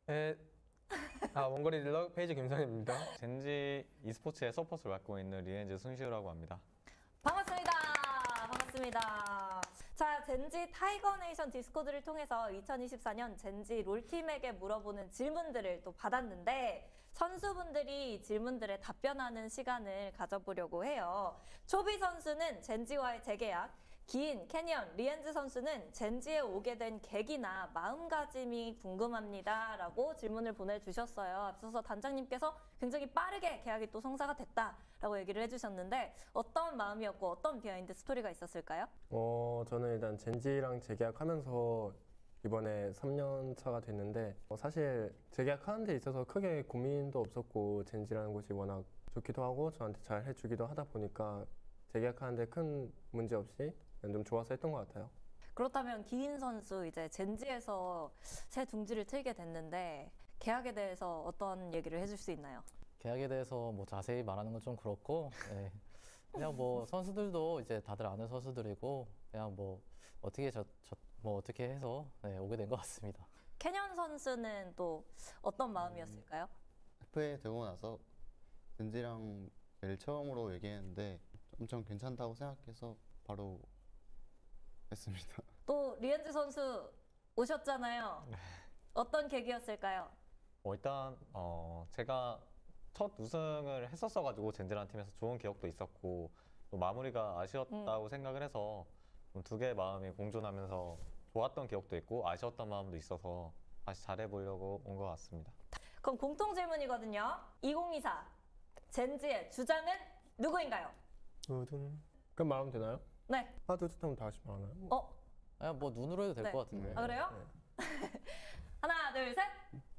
원거리 딜러 페이지 김선입니다. 젠지 e스포츠의 서포트를 맡고 있는 리엔즈 순시우라고 합니다. 반갑습니다. 반갑습니다. 자, 젠지 타이거 네이션 디스코드를 통해서 2024년 젠지 롤팀에게 물어보는 질문들을 또 받았는데 선수분들이 질문들에 답변하는 시간을 가져보려고 해요. 초비 선수는 젠지와의 재계약, 기인, 캐니언, 리엔즈 선수는 젠지에 오게 된 계기나 마음가짐이 궁금합니다. 라고 질문을 보내주셨어요. 앞서서 단장님께서 굉장히 빠르게 계약이 또 성사가 됐다라고 얘기를 해주셨는데 어떤 마음이었고 어떤 비하인드 스토리가 있었을까요? 저는 일단 젠지랑 재계약하면서 이번에 3년 차가 됐는데 사실 재계약하는 데 있어서 크게 고민도 없었고 젠지라는 곳이 워낙 좋기도 하고 저한테 잘 해주기도 하다 보니까 재계약하는 데 큰 문제 없이 좀 좋아서 했던 것 같아요. 그렇다면 기인 선수 이제 젠지에서 새 둥지를 트게 됐는데 계약에 대해서 어떤 얘기를 해줄 수 있나요? 계약에 대해서 뭐 자세히 말하는 건 좀 그렇고, 네. 그냥 뭐 선수들도 이제 다들 아는 선수들이고, 그냥 뭐 어떻게 해서 네, 오게 된 것 같습니다. 캐년 선수는 또 어떤 마음이었을까요? FA 되고 나서 젠지랑 제일 처음으로 얘기했는데 엄청 괜찮다고 생각해서 바로 했습니다. 또 리엔즈 선수 오셨잖아요. 어떤 계기였을까요? 일단 제가 첫 우승을 했었어가지고 젠지라는 팀에서 좋은 기억도 있었고 또 마무리가 아쉬웠다고 생각을 해서 두 개의 마음이 공존하면서 좋았던 기억도 있고 아쉬웠던 마음도 있어서 다시 잘해보려고 온 것 같습니다. 그럼 공통 질문이거든요. 2024 젠지의 주장은 누구인가요? 두둔. 그럼 말하면 되나요? 네. 하나 둘 셋 하면 다 같이 말하나요? 그냥 뭐 눈으로 해도 될 네. 것 같은데. 아 그래요? 하나 둘 셋.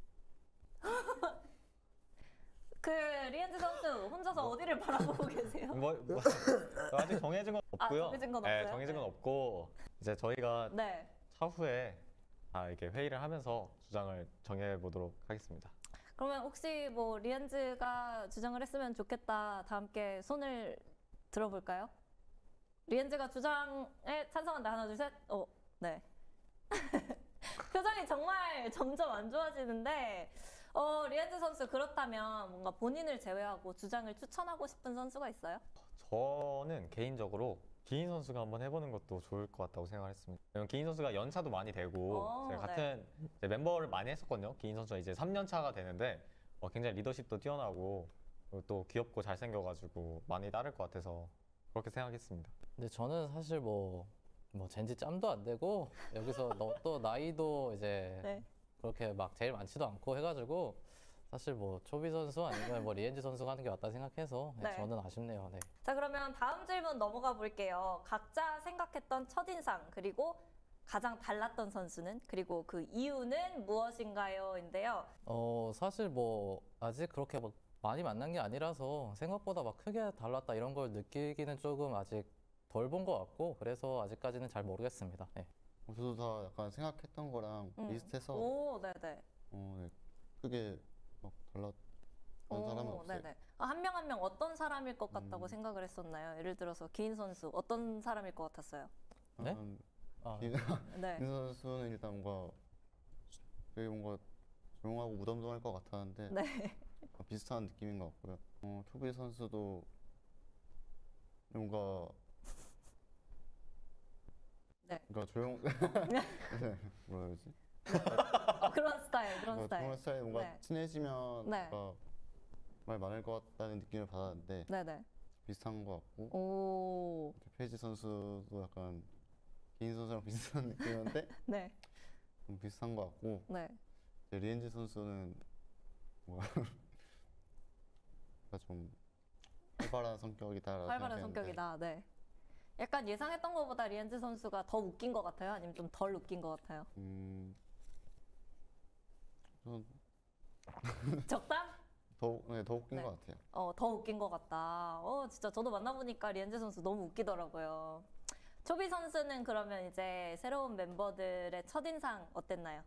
그 리엔즈 선수 혼자서 어디를 바라보고 계세요? 아직 정해진 건 없고요. 정해진 건 네, 없어요? 정해진 건 네. 없고 이제 저희가 네. 차후에 이렇게 회의를 하면서 주장을 정해보도록 하겠습니다. 그러면 혹시 뭐 리엔즈가 주장을 했으면 좋겠다 다 함께 손을 들어볼까요? 리엔즈가 주장에 찬성한다. 하나 둘 셋. 네. 표정이 정말 점점 안 좋아지는데 리엔즈 선수 그렇다면 뭔가 본인을 제외하고 주장을 추천하고 싶은 선수가 있어요? 저는 개인적으로 기인 선수가 한번 해보는 것도 좋을 것 같다고 생각했습니다. 왜냐면 기인 선수가 연차도 많이 되고 제가 같은 이제 멤버를 많이 했었거든요. 기인 선수가 이제 3년 차가 되는데 굉장히 리더십도 뛰어나고 그리고 또 귀엽고 잘생겨가지고 많이 따를 것 같아서 그렇게 생각했습니다. 근데 저는 사실 뭐 젠지 짬도 안 되고 여기서 또 나이도 이제 네. 그렇게 막 제일 많지도 않고 해가지고 사실 뭐 초비 선수 아니면 뭐 리엔즈 선수가 하는 게 맞다 생각해서 네. 저는 아쉽네요. 네. 자 그러면 다음 질문 넘어가 볼게요. 각자 생각했던 첫인상 그리고 가장 달랐던 선수는 그리고 그 이유는 무엇인가요?인데요. 사실 뭐 아직 그렇게 막 많이 만난 게 아니라서 생각보다 막 크게 달랐다 이런 걸 느끼기는 조금 아직 덜 본 것 같고 그래서 아직까지는 잘 모르겠습니다. 네. 저도 다 약간 생각했던 거랑 비슷해서 오, 네네. 네, 크게 막 달랐던 사람은 없어요. 네네. 한 명 한 명 어떤 사람일 것 같다고 생각을 했었나요? 예를 들어서 기인 선수 어떤 사람일 것 같았어요? 네? 김 네. 선수는 일단 되게 뭔가 조용하고 무덤덤할 것 같았는데 네. 비슷한 느낌인 것 같고요. 초비 선수도 뭔가 네. 그러니까 뭐라 그러지? 그런 스타일, 그런 뭔가 스타일. 그런 스타일 뭔가 네. 친해지면 네. 뭔가 말 많을 것 같다는 느낌을 받았는데 네네. 비슷한 것 같고 오. 페이지 선수도 약간 개인 선수랑 비슷한 느낌인데 네. 좀 비슷한 것 같고 네. 이제 리엔즈 선수는 뭔가 좀 활발한 성격이다라고 활발한 생각했는데 성격이다. 네. 약간 예상했던 것보다 리엔즈 선수가 더 웃긴 것 같아요? 아니면 좀 덜 웃긴 것 같아요? 좀 적당? 더 웃긴 네. 것 같아요. 더 웃긴 것 같다. 진짜 저도 만나보니까 리엔즈 선수 너무 웃기더라고요. 초비 선수는 그러면 이제 새로운 멤버들의 첫인상 어땠나요?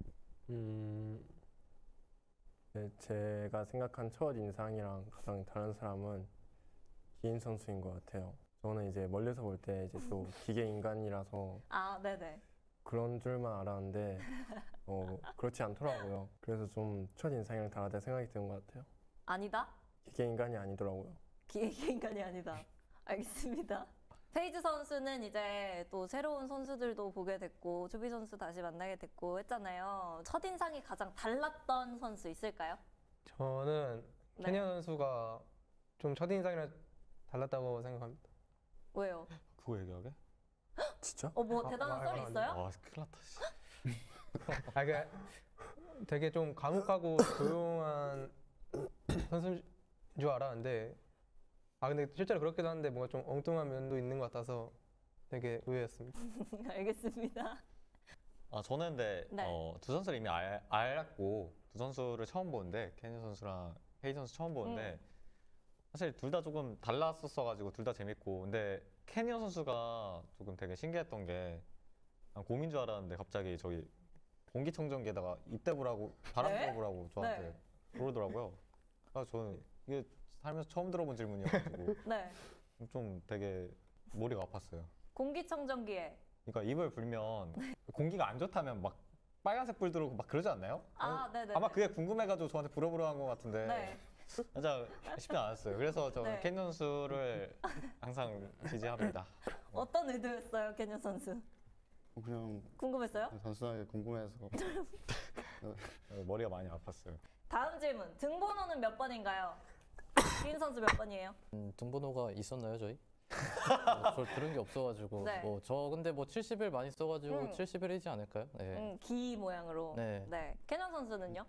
네, 제가 생각한 첫 인상이랑 가장 다른 사람은 기인 선수인 것 같아요. 저는 이제 멀리서 볼 때 이제 또 기계 인간이라서 아, 네네. 그런 줄만 알았는데 그렇지 않더라고요. 그래서 좀 첫 인상이랑 다르다 생각이 드는 것 같아요. 아니다? 기계 인간이 아니더라고요. 기계 인간이 아니다. 알겠습니다. 페이지 선수는 이제 또 새로운 선수들도 보게 됐고 초비 선수 다시 만나게 됐고 했잖아요. 첫인상이 가장 달랐던 선수 있을까요? 저는 네. 캐니언 선수가 좀 첫인상이랑 달랐다고 생각합니다. 왜요? 그거 얘기하게? 진짜? 뭐 대단한 썰이 안 있어요? 큰일 났다. 씨. 되게 좀 과묵하고 조용한 선수인 줄 알았는데 근데 실제로 그렇기도 한데 뭔가 좀 엉뚱한 면도 있는 것 같아서 되게 의외였습니다. 알겠습니다. 저는 근데 네. 두 선수를 이미 알았고 두 선수를 처음 보는데 캐니언 선수랑 헤이 선수 처음 보는데 사실 둘 다 조금 달랐었어가지고 둘 다 재밌고 근데 캐니언 선수가 조금 되게 신기했던 게 곰인 줄 알았는데 갑자기 저기 공기청정기에다가 입 대보라고 바람 네? 불어보라고 저한테 네. 그러더라고요. 그래서 저는 이게 살면서 처음 들어본 질문이어가지고 네. 좀 되게 머리가 아팠어요. 공기청정기에. 그러니까 입을 불면 공기가 안 좋다면 막 빨간색 불 들어오고 막 그러지 않나요? 아, 네네. 아마 그게 궁금해가지고 저한테 물어보려 한 것 같은데 네. 진짜 쉽지 않았어요. 그래서 저 네. 캐니언 선수를 항상 지지합니다. 어떤 의도였어요, 캐년 선수? 그냥 궁금했어요? 단순하게 궁금해서 머리가 많이 아팠어요. 다음 질문. 등번호는 몇 번인가요? 기인 선수 몇 번이에요? 등번호가 있었나요 저희? 저 들은 게 없어가지고 네. 뭐 저 근데 뭐 70일 많이 써가지고 70일이지 않을까요? 네. 기 모양으로. 네. 네. 캐년 선수는요?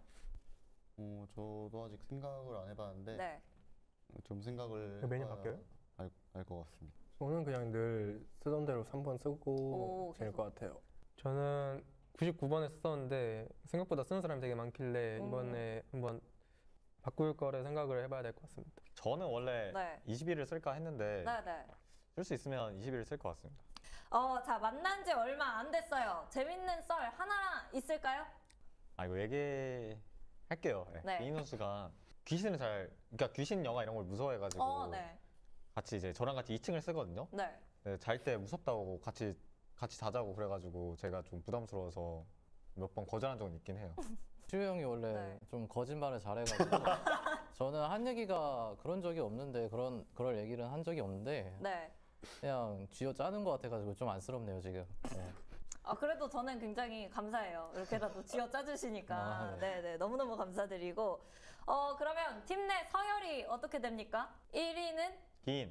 저도 아직 생각을 안 해봤는데 네. 좀 생각을 매년 해봐야 바뀌어요? 알 것 같습니다. 저는 그냥 늘 쓰던 대로 3번 쓰고 오, 지낼 것 같아요. 저는 99번에 썼었는데 생각보다 쓰는 사람이 되게 많길래 이번에 한번 바꿀 거를 생각을 해봐야 될 것 같습니다. 저는 원래 네. 20일을 쓸까 했는데 네네. 쓸 수 있으면 20일을 쓸 것 같습니다. 자, 만난 지 얼마 안 됐어요. 재밌는 썰 하나 있을까요? 이거 얘기할게요. 네. 네. 개인 선수가 귀신을 그러니까 귀신 영화 이런 걸 무서워해가지고 네. 같이 이제 저랑 같이 2층을 쓰거든요. 네. 네, 잘 때 무섭다고 같이 자자고 그래가지고 제가 좀 부담스러워서 몇 번 거절한 적은 있긴 해요. 슈 형이 원래 네. 좀 거짓말을 잘해가지고 저는 한 얘기가 그런 적이 없는데 그럴 얘기를 한 적이 없는데 네. 그냥 쥐어 짜는 것 같아가지고 좀 안쓰럽네요 지금. 네. 그래도 저는 굉장히 감사해요. 이렇게라도 쥐어 짜주시니까. 네. 네네. 너무너무 감사드리고. 그러면 팀 내 서열이 어떻게 됩니까? 1위는, 긴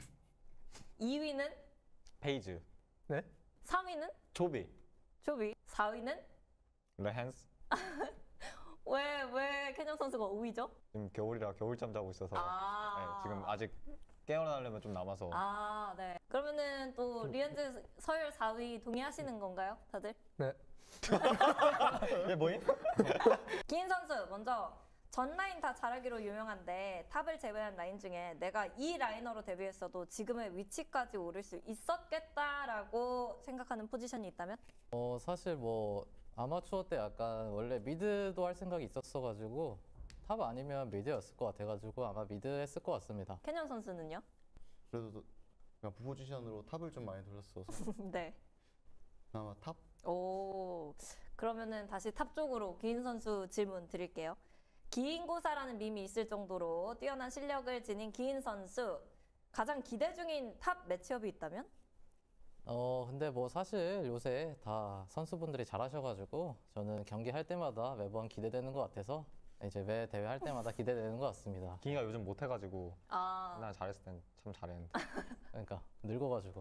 2위는, 페이즈, 3위는, 초비, 조비, 4위는? 레හන්스. 왜 캐년 선수가 5위죠? 지금 겨울이라 겨울잠 자고 있어서 네, 지금 아직 깨어나려면 좀 남아서 네. 그러면은 또 리엔즈 서열 4위 동의하시는 건가요, 다들? 네. 얘 뭐임? 기인 선수 먼저 전 라인 다 잘하기로 유명한데 탑을 제외한 라인 중에 내가 이 라이너로 데뷔했어도 지금의 위치까지 오를 수 있었겠다라고 생각하는 포지션이 있다면? 사실 뭐 아마추어 때 약간 원래 미드도 할 생각이 있었어가지고 탑 아니면 미드였을 것 같아가지고 아마 미드 했을 것 같습니다. 캐년 선수는요? 그래도 그냥 부포지션으로 탑을 좀 많이 돌렸어서 네. 아마 탑? 오, 그러면은 다시 탑 쪽으로 기인 선수 질문 드릴게요. 기인고사라는 밈이 있을 정도로 뛰어난 실력을 지닌 기인 선수, 가장 기대 중인 탑 매치업이 있다면? 근데 뭐 사실 요새 다 선수분들이 잘하셔가지고 저는 경기 할 때마다 매번 기대되는 것 같아서 이제 매 대회 할 때마다 기대되는 것 같습니다. 기가 요즘 못해가지고 아, 난 잘했을 땐 참 잘했는데 그러니까 늙어가지고.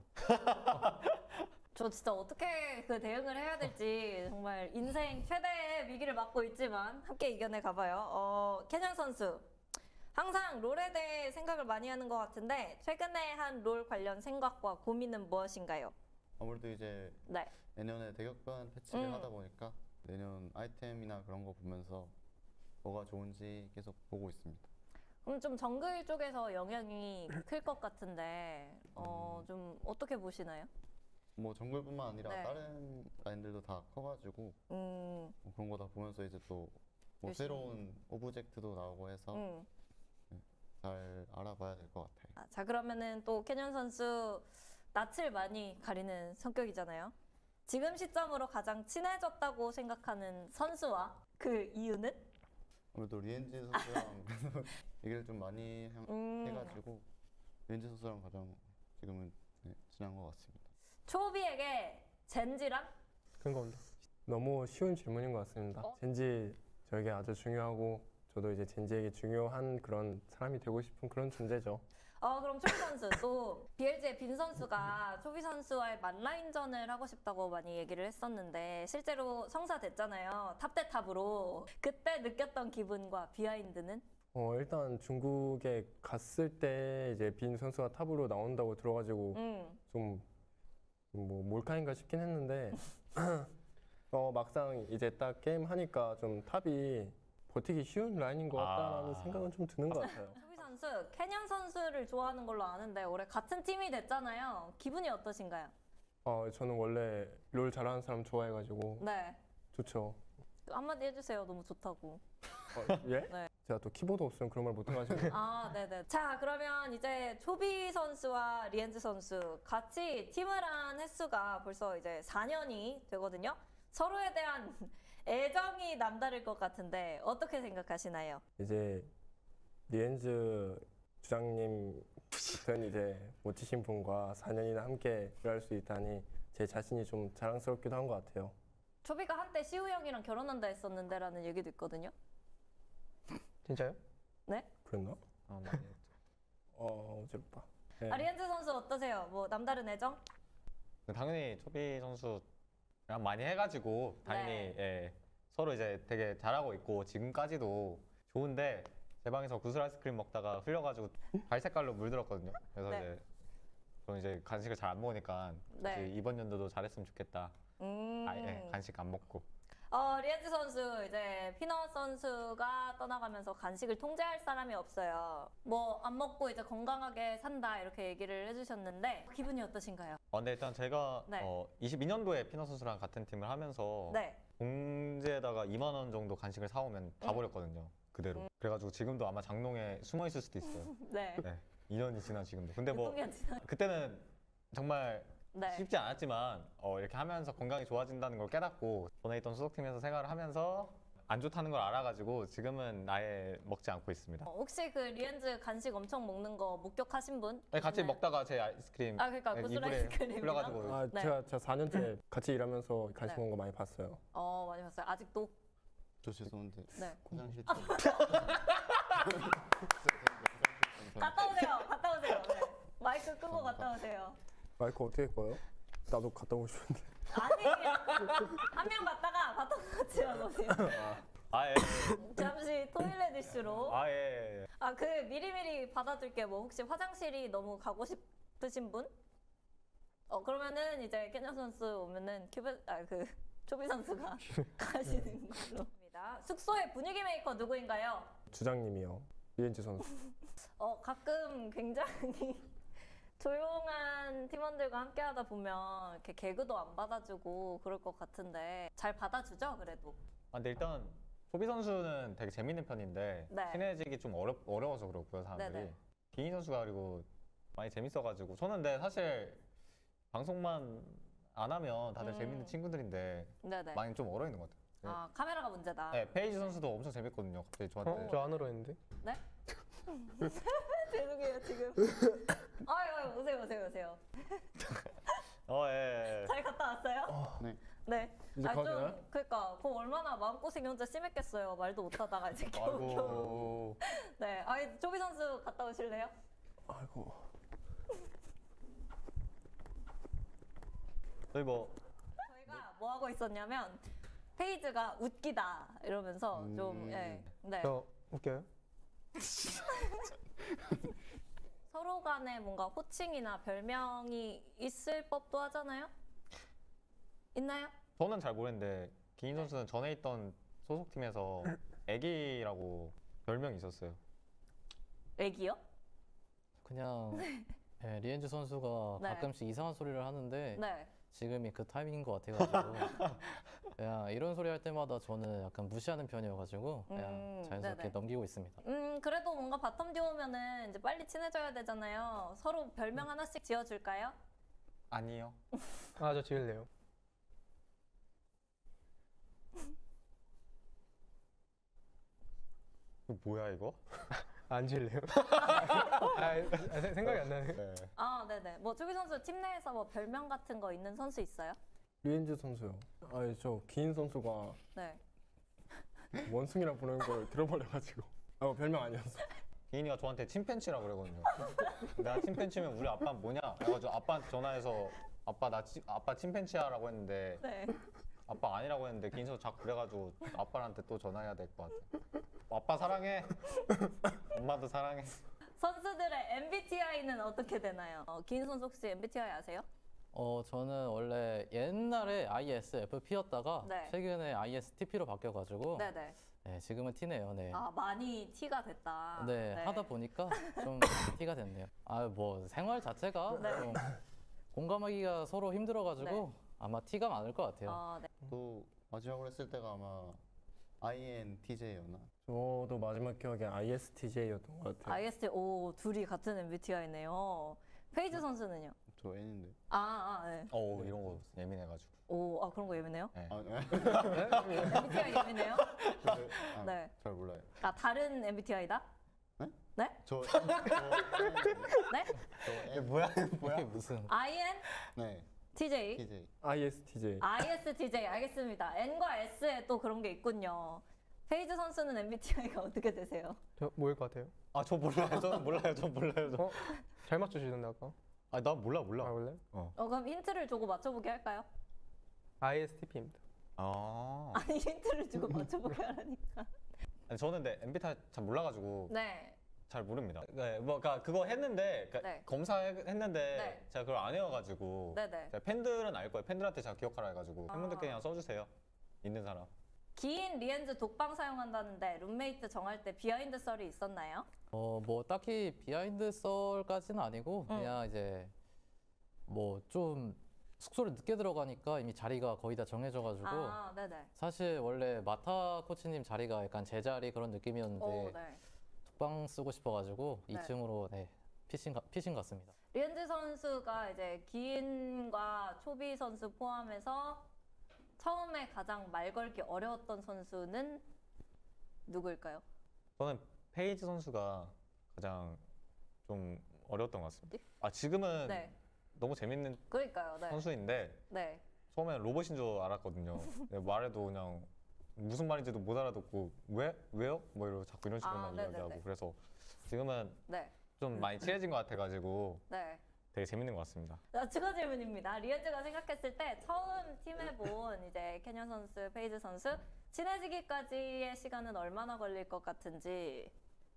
저 진짜 어떻게 그 대응을 해야 될지 정말 인생 최대의 위기를 맞고 있지만 함께 이겨내 가봐요. 캐년 선수, 항상 롤에 대해 생각을 많이 하는 것 같은데 최근에 한 롤 관련 생각과 고민은 무엇인가요? 아무래도 이제 네. 내년에 대격변 패치를 하다 보니까 내년 아이템이나 그런 거 보면서 뭐가 좋은지 계속 보고 있습니다. 그럼 좀 정글 쪽에서 영향이 클 것 같은데 좀 어떻게 보시나요? 뭐 정글뿐만 아니라 네. 다른 라인들도 다 커가지고 뭐 그런 거 다 보면서 이제 또 뭐 열심히. 새로운 오브젝트도 나오고 해서 잘 알아봐야 될 것 같아요. 자, 그러면은 또 캐년 선수 낯을 많이 가리는 성격이잖아요. 지금 시점으로 가장 친해졌다고 생각하는 선수와 그 이유는? 아무래도 리엔지 선수랑 계속 얘기를 좀 많이 해가지고 리엔지 선수랑 가장 지금은 친한 것 같습니다. 초비에게 젠지랑? 그런 겁니다. 너무 쉬운 질문인 것 같습니다. 젠지 저에게 아주 중요하고 저도 이제 젠지에게 중요한 그런 사람이 되고 싶은 그런 존재죠. 그럼 초비 선수 또 BLG의 빈 선수가 초비 선수와의 만라인전을 하고 싶다고 많이 얘기를 했었는데 실제로 성사됐잖아요. 탑 대 탑으로. 그때 느꼈던 기분과 비하인드는? 일단 중국에 갔을 때 이제 빈 선수가 탑으로 나온다고 들어가지고 좀 뭐 몰카인가 싶긴 했는데 막상 이제 딱 게임 하니까 좀 탑이 버티기 쉬운 라인인 것 같다라는 생각은 좀 드는 것 같아요. 초비 선수, 캐년 선수를 좋아하는 걸로 아는데 올해 같은 팀이 됐잖아요. 기분이 어떠신가요? 저는 원래 롤 잘하는 사람 좋아해가지고 네. 좋죠. 한마디 해주세요. 너무 좋다고. 예? 네. 제가 또 키보드 없으면 그런 말 못해가지고. 아, 네네. 자, 그러면 이제 초비 선수와 리엔즈 선수 같이 팀을 한 횟수가 벌써 이제 4년이 되거든요. 서로에 대한 애정이 남다를 것 같은데 어떻게 생각하시나요? 이제 리엔즈 주장님 같은 이제 멋지신 분과 4년이나 함께 일할 수 있다니 제 자신이 좀 자랑스럽기도 한 것 같아요. 초비가 한때 시우 형이랑 결혼한다 했었는데라는 얘기도 있거든요. 진짜요? 네? 그랬나? 많이 했죠. 어지럽다. 네. 리엔즈 선수 어떠세요? 뭐 남다른 애정? 당연히 초비 선수랑 많이 해가지고 당연히 네. 예, 서로 이제 되게 잘하고 있고 지금까지도 좋은데 제 방에서 구슬 아이스크림 먹다가 흘려가지고 발 색깔로 물들었거든요. 그래서 네. 이제 저는 이제 간식을 잘 안 먹으니까 네. 이번 연도도 잘했으면 좋겠다. 아예 간식 안 먹고. 리엔즈 선수 이제 피넛 선수가 떠나가면서 간식을 통제할 사람이 없어요. 뭐 안 먹고 이제 건강하게 산다 이렇게 얘기를 해주셨는데 기분이 어떠신가요? 근데 일단 제가 네. 22년도에 피넛 선수랑 같은 팀을 하면서 네. 공제에다가 2만 원 정도 간식을 사오면 다 버렸거든요. 그대로. 그래가지고 지금도 아마 장롱에 숨어 있을 수도 있어요. 네. 네. 2년이 지난 지금도. 근데 뭐 유통기한 지난- 그때는 정말 네. 쉽지 않았지만 이렇게 하면서 건강이 좋아진다는 걸 깨닫고 전에 있던 소속팀에서 생활을 하면서 안 좋다는 걸 알아가지고 지금은 아예 먹지 않고 있습니다. 혹시 그 리엔즈 간식 엄청 먹는 거 목격하신 분? 네, 같이 있나요? 먹다가 제 아이스크림 그러니까 네, 구슬 이불에 아이스크림이랑? 흘러가지고 네. 제가 4년째 같이 일하면서 간식 네. 먹는 거 많이 봤어요. 많이 봤어요. 아직도? 저 죄송한데 네. 화장실 갔다 오세요. 갔다 오세요. 네. 마이크 끄고 갔다 오세요. 마이크 어떻게 꺼요? 나도 갔다 오고 싶은데. 아니, 한 명 갔다가 바텀 같이 와보세요. 아예 잠시 토일렛 이슈로. 아예 그 미리미리 받아둘게. 뭐 혹시 화장실이 너무 가고 싶으신 분? 그러면은 이제 캐년 선수 오면은 초비 선수가 가시는 걸로. 숙소의 분위기 메이커 누구인가요? 주장님이요. 리엔즈 선수. 가끔 굉장히 조용한 팀원들과 함께 하다 보면 이렇게 개그도 안 받아주고 그럴 것 같은데 잘 받아주죠, 그래도? 근데 일단 초비 선수는 되게 재밌는 편인데 네. 친해지기 좀 어려워서 그렇고요, 사람들이. 네네. 기인 선수가 그리고 많이 재밌어가지고 저는 근데 사실 방송만 안 하면 다들 재밌는 친구들인데 네네. 많이 좀 얼어 있는 것 같아요. 카메라가 문제다. 네, 페이지 선수도 엄청 재밌거든요. 갑자기 저한테. 저 안으로 했는데. 네? 죄송해요, 지금. 오세요. 예. 잘 갔다 왔어요? 네. 네. 이제 가도 되나요? 그러니까 그거 얼마나 마음고생이 혼자 심했겠어요. 말도 못하다가 이제 겨우. 아이고. 네. 조비 선수 갔다 오실래요? 아이고. 저희 뭐 저희가 뭐 하고 있었냐면 페이지가 웃기다 이러면서 좀 네. 저 웃겨요? 서로 간에 뭔가 호칭이나 별명이 있을 법도 하잖아요? 있나요? 저는 잘 모르겠는데 기인 선수는 전에 있던 소속팀에서 애기라고 별명이 있었어요. 애기요? 그냥 예, 리엔즈 선수가 네. 가끔씩 이상한 소리를 하는데 네. 지금이 그 타이밍인 것 같아가지고 그냥 이런 소리 할 때마다 저는 약간 무시하는 편이어가지고 그냥 자연스럽게 네네. 넘기고 있습니다. 그래도 뭔가 바텀 듀오면은 이제 빨리 친해져야 되잖아요. 서로 별명 하나씩 지어줄까요? 아니요. 저 지을래요. 이거 뭐야 이거? 안 지을래요? 생각이 안 나네. 네. 네네. 뭐 조비 선수 팀 내에서 뭐 별명 같은 거 있는 선수 있어요? 리엔즈 선수요. 저 기인 선수가 네. 원숭이라 부르는 걸 들어버려가지고. 별명 아니었어. 기인이가 저한테 침팬치라고 그러거든요. 내가 침팬치면 우리 아빠는 뭐냐? 그래가지고 아빠한테 전화해서 아빠 침팬치야라고 했는데 네. 아빠 아니라고 했는데 기인 선수 자꾸 그래가지고 아빠한테 또 전화해야 될 것 같아. 아빠 사랑해. 엄마도 사랑해. 선수들의 MBTI는 어떻게 되나요? 기인 선수 혹시 MBTI 아세요? 저는 원래 옛날 옛날에 ISFP였다가 네. 최근에 ISTP로 바뀌어가지고 네네. 네, 지금은 T네요. 네. 아, 많이 T가 됐다. 네, 하다 보니까 좀 T가 됐네요. 아, 뭐 생활 자체가 네. 좀 공감하기가 서로 힘들어가지고 네. 아마 T가 많을 것 같아요. 네. 또 마지막으로 했을 때가 아마 INTJ였나? 저도 마지막 기억에 ISTJ였던 것 같아요. IST, 오, 둘이 같은 MBTI네요. 페이지 선수는요? 저 N인데. 네. 이런 거 예민해가지고. 오, 아, 그런 거 예민해요? 네. 아, 네. MBTI 예민해요? 네. 잘 몰라요. 아, 다른 MBTI다? 네? 네? 저 네? 뭐야? 이게 무슨 IN? 네. TJ? TJ. ISTJ. ISTJ, 알겠습니다. N과 S에 또 그런 게 있군요. 페이지 선수는 MBTI가 어떻게 되세요? 저 뭐일 것 같아요? 저 몰라요. 저는 몰라요. 전 몰라요. 어? 잘 맞추시던데 아까? 나 몰라. 아 원래? 그럼 힌트를 주고 맞춰보게 할까요? ISTP입니다. 아니, 힌트를 주고 맞춰보게 하라니까. 아니, 저는 근데 MBTI 잘 몰라가지고 네. 잘 모릅니다. 네, 뭐 그러니까 그거 했는데 네. 검사했는데 네. 제가 그걸 안 해와가지고 네네. 제가 팬들은 알 거예요. 팬들한테 제가 기억하라 해가지고 아. 팬분들께 그냥 써주세요. 있는 사람. 긴 리엔즈 독방 사용한다는데 룸메이트 정할 때 비하인드 썰이 있었나요? 뭐 딱히 비하인드 썰까지는 아니고 그냥 이제 뭐 좀 숙소를 늦게 들어가니까 이미 자리가 거의 다 정해져가지고 아, 네네. 사실 원래 마타 코치님 자리가 약간 제 자리 그런 느낌이었는데 오, 네. 독방 쓰고 싶어가지고 네. 2층으로 피신 갔습니다. 리엔즈 선수가 이제 기인과 초비 선수 포함해서 처음에 가장 말 걸기 어려웠던 선수는 누구일까요? 저는 페이지 선수가 가장 좀 어려웠던 것 같습니다. 지금은 네. 너무 재밌는 그러니까요. 네. 선수인데 네. 처음에는 로봇인 줄 알았거든요. 근데 말해도 그냥 무슨 말인지도 못 알아듣고 왜요? 뭐 이러고 자꾸 이런 식으로만 네네네. 이야기하고 그래서 지금은 네. 좀 많이 친해진 것 같아가지고 네. 되게 재밌는 것 같습니다. 추가 질문입니다. 리엔즈가 생각했을 때 처음 팀해본 이제 캐년 선수, 페이지 선수 친해지기까지의 시간은 얼마나 걸릴 것 같은지.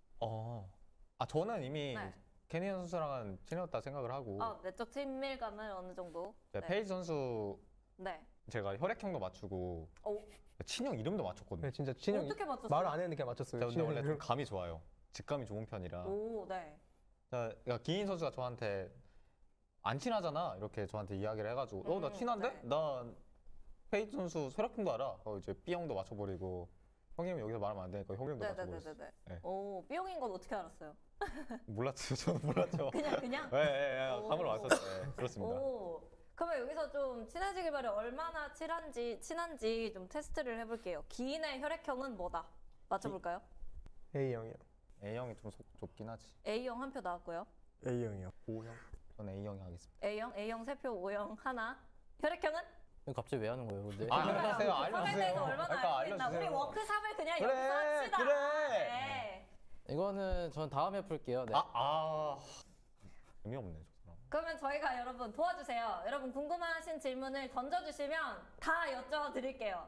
저는 이미 네. 케니언 선수랑은 친해졌다 생각을 하고 내적 친밀감은 어느 정도? 네, 페이지 선수 네. 제가 혈액형도 맞추고 오. 친형 이름도 맞췄거든요. 네, 진짜 친형이 어떻게 맞췄어요? 말 안 했는데 그냥 맞췄어요. 제가 근데 원래 좀 친형을. 감이 좋아요. 직감이 좋은 편이라. 오, 네. 그러니까 기인 선수가 저한테 안 친하잖아 이렇게 저한테 이야기를 해가지고 나 친한데? 네. 나 페이지 선수 혈액형도 알아. 이제 B형도 맞춰버리고 형님은 여기서 말하면 안 되니까 형님도 맞춰버렸어요. 네네네네. 네. 오, B형인 건 어떻게 알았어요? 몰랐죠. 저는 몰랐죠. 그냥? 네, 오. 감을 왔었어요. 네, 그렇습니다. 오. 그러면 여기서 좀 친해지길 바래 얼마나 친한지 좀 테스트를 해볼게요. 기인의 혈액형은 뭐다? 맞춰볼까요? A형이요. A형이 좀 속 좁긴 하지. A형 한 표 나왔고요. A형이요. O형? 저는 A형이 하겠습니다. A형 3표, O형 하나. 혈액형은? 이거 갑자기 왜 하는 거예요, 근데? 알려주세요. 서로에 대해서 얼마나 그러니까 알고 있나? 우리 알려주세요. 워크샵을 그냥 그래, 여기서 합시다. 그래. 네. 이거는 전 다음에 풀게요. 네. 의미 없네, 저 사람. 그러면 저희가 여러분 도와주세요. 여러분 궁금하신 질문을 던져주시면 다 여쭤드릴게요.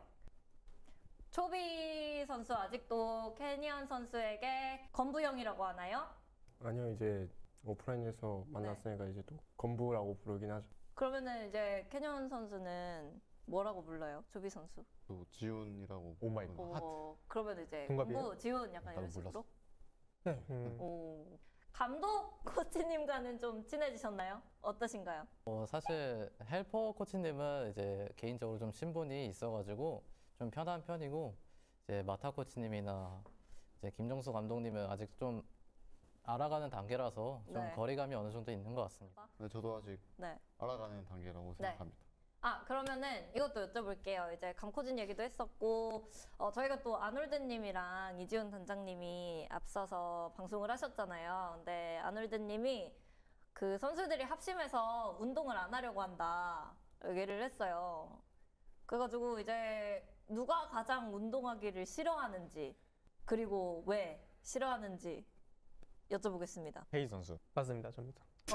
초비 선수 아직도 캐니언 선수에게 건부형이라고 하나요? 아니요, 이제 오프라인에서 만났으니까 이제 또 건부라고 부르긴 하죠. 그러면은 이제 캐니언 선수는 뭐라고 불러요? 초비 선수? 또 지훈이라고. 오 마이 갓. 그러면 이제 동갑이에요? 건부, 지훈 약간 이런 나도 식으로? 몰랐어. 네. 오. 감독 코치님과는 좀 친해지셨나요? 어떠신가요? 사실 헬퍼 코치님은 이제 개인적으로 좀 친분이 있어가지고 좀 편한 편이고 이제 마타 코치님이나 이제 김정수 감독님은 아직 좀 알아가는 단계라서 좀 네. 거리감이 어느 정도 있는 것 같습니다. 네, 저도 아직 네. 알아가는 단계라고 생각합니다. 그러면은 이것도 여쭤볼게요. 이제 감코진 얘기도 했었고, 저희가 또 아놀드님이랑 이지훈 단장님이 앞서서 방송을 하셨잖아요. 근데 아놀드님이 그 선수들이 합심해서 운동을 안 하려고 한다 얘기를 했어요. 그래가지고 이제 누가 가장 운동하기를 싫어하는지 그리고 왜 싫어하는지 여쭤보겠습니다. 페이지 선수. 맞습니다. 접니다.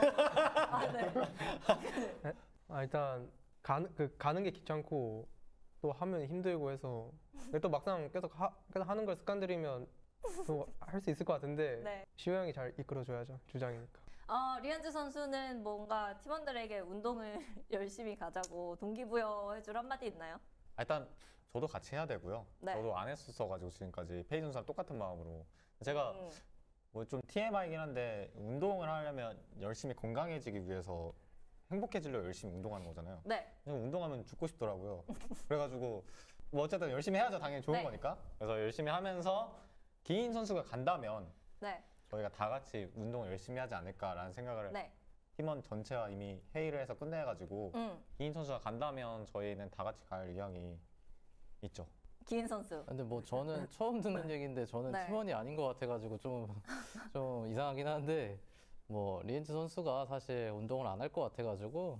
네. 일단 가는 게 귀찮고 또 하면 힘들고 해서 근데 또 막상 계속 하는 걸 습관 들이면 또 할 수 있을 것 같은데 네. 시호 형이 잘 이끌어줘야죠. 주장이니까. 리엔즈 선수는 뭔가 팀원들에게 운동을 열심히 가자고 동기부여해줄 한마디 있나요? 일단 저도 같이 해야 되고요. 네. 저도 안 했었어가지고 지금까지 페이지 선수랑 똑같은 마음으로 제가 음. 뭐 좀 TMI이긴 한데 운동을 하려면 열심히 건강해지기 위해서 행복해지려고 열심히 운동하는 거잖아요. 네. 그냥 운동하면 죽고 싶더라고요. 그래가지고 뭐 어쨌든 열심히 해야죠. 당연히 좋은 네. 거니까. 그래서 열심히 하면서 기인 선수가 간다면 네. 저희가 다 같이 운동을 열심히 하지 않을까라는 생각을 네. 팀원 전체와 이미 회의를 해서 끝내가지고 음. 기인 선수가 간다면 저희는 다 같이 갈 의향이 있죠. 기인 선수. 근데 뭐 저는 처음 듣는 얘기인데 저는 네. 팀원이 아닌 것 같아가지고 좀 이상하긴 한데 뭐 리엔즈 선수가 사실 운동을 안 할 것 같아가지고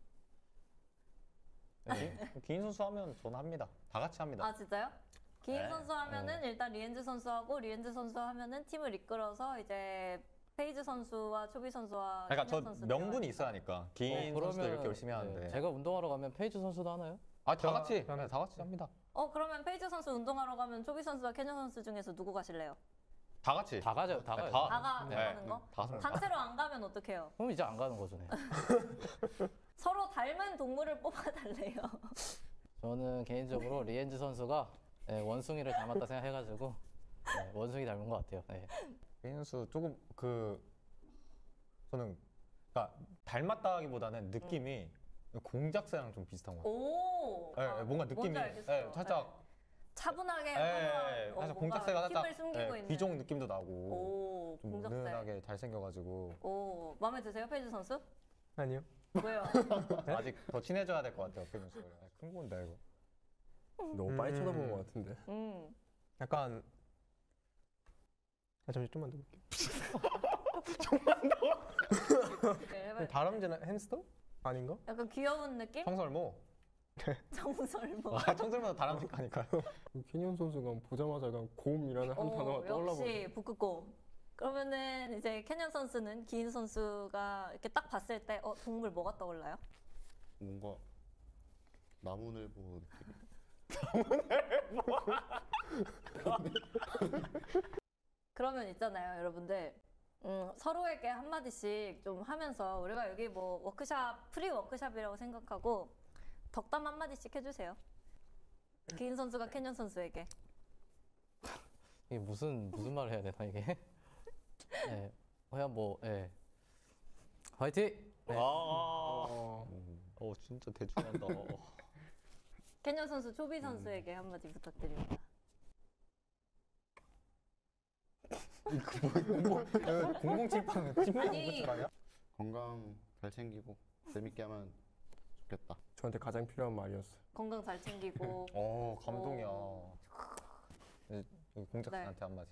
기인 선수 하면 저는 합니다. 다 같이 합니다. 아 진짜요? 기인 네. 선수 하면은 일단 리엔즈 선수하고 리엔즈 선수 하면은 팀을 이끌어서 이제 페이즈 선수와 초비 선수와 그러니까 저 신현 선수 명분이 대화하니까. 있어야 하니까 기인 선수도 이렇게 열심히 하는데 네, 제가 운동하러 가면 페이지 선수도 하나요? 다 같이 다 같이 합니다. 그러면 페이즈 선수 운동하러 가면 초비 선수와 캐년 선수 중에서 누구 가실래요? 다 같이 다 가죠, 다 가요. 다가 네. 가는 거? 다 가요. 단체로 안 가면 어떡해요? 그럼 이제 안 가는 거죠. 네. 서로 닮은 동물을 뽑아달래요. 저는 개인적으로 리엔즈 선수가 네, 원숭이를 닮았다 생각해가지고 네, 원숭이 닮은 것 같아요. 네. 기인 선수 조금 저는 그러니까 닮았다기보다는 느낌이 공작새랑 좀 비슷한 것 같아요. 오. 네, 뭔가 느낌이 뭔지 알겠어요. 살짝 차분하게 살짝 뭔가 공작새가 살짝 힘을 숨기고 있는. 귀종 느낌도 나고 오, 좀 공작새. 은은하게 잘생겨가지고 오, 마음에 드세요, 페이즈 선수? 아니요. 왜요? 아직 더 친해져야 될 것 같아요. 기인 선수. 큰 건데 이거. 너무 빨리 쳐다보는 것 같은데. 약간 잠시 좀만 더 볼게요. 네, 해봐요. 다람쥐나 햄스터? 아닌가? 약간 귀여운 느낌? 청설모. 정설모. 청설모도 다람쥐니까요. 캐니언 선수가 보자마자 그냥 곰이라는 한 단어가 떠올라버려. 역시 북극곰. 그러면은 이제 캐년 선수는 기인 선수가 이렇게 딱 봤을 때 동물 뭐가 떠올라요? 뭔가 나무늘보 느낌. 그러면 있잖아요, 여러분들. 서로에게 한마디씩 좀 하면서 우리가 여기 뭐 워크샵, 프리 워크샵이라고 생각하고 덕담 한마디씩 해주세요. 기인 선수가 캐년 선수에게. 이게 무슨 말을 해야 되나 이게? 네, 그냥 뭐, 예, 화이팅! 네. 진짜 대충 한다. 캐년 선수, 초비 선수에게 한마디 부탁드립니다. 007판 아니, 건강 잘 챙기고 재밌게 하면 좋겠다. 저한테 가장 필요한 말이었어요. 건강 잘 챙기고. 감동이야. 오. 공작새한테 한마디.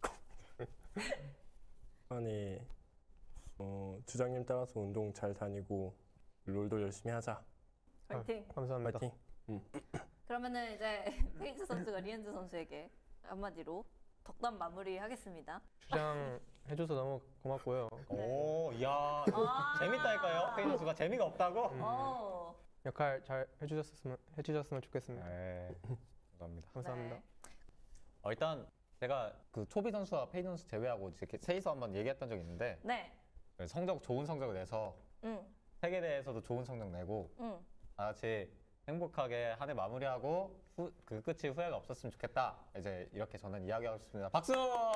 아니 주장님 따라서 운동 잘 다니고 롤도 열심히 하자. 화이팅. 감사합니다. 파이팅. 그러면은 이제 페이즈 선수가 리엔즈 선수에게 한마디로 덕담 마무리하겠습니다. 주장 해줘서 너무 고맙고요. 이야. 아. 재밌다니까요. 페이 선수가 재미가 없다고? 오. 역할 잘 해주셨으면 좋겠습니다. 네. 감사합니다. 감사합니다. 네. 일단 제가 그 초비 선수와 페이 선수 제외하고 이렇게 셋이서 한번 얘기했던 적이 있는데 네. 좋은 성적을 내서 응. 세계대회에서도 좋은 성적 내고 응. 다 같이 행복하게 한 해 마무리하고 그 끝이 후회가 없었으면 좋겠다. 이제 이렇게 저는 이야기하고 싶습니다. 박수!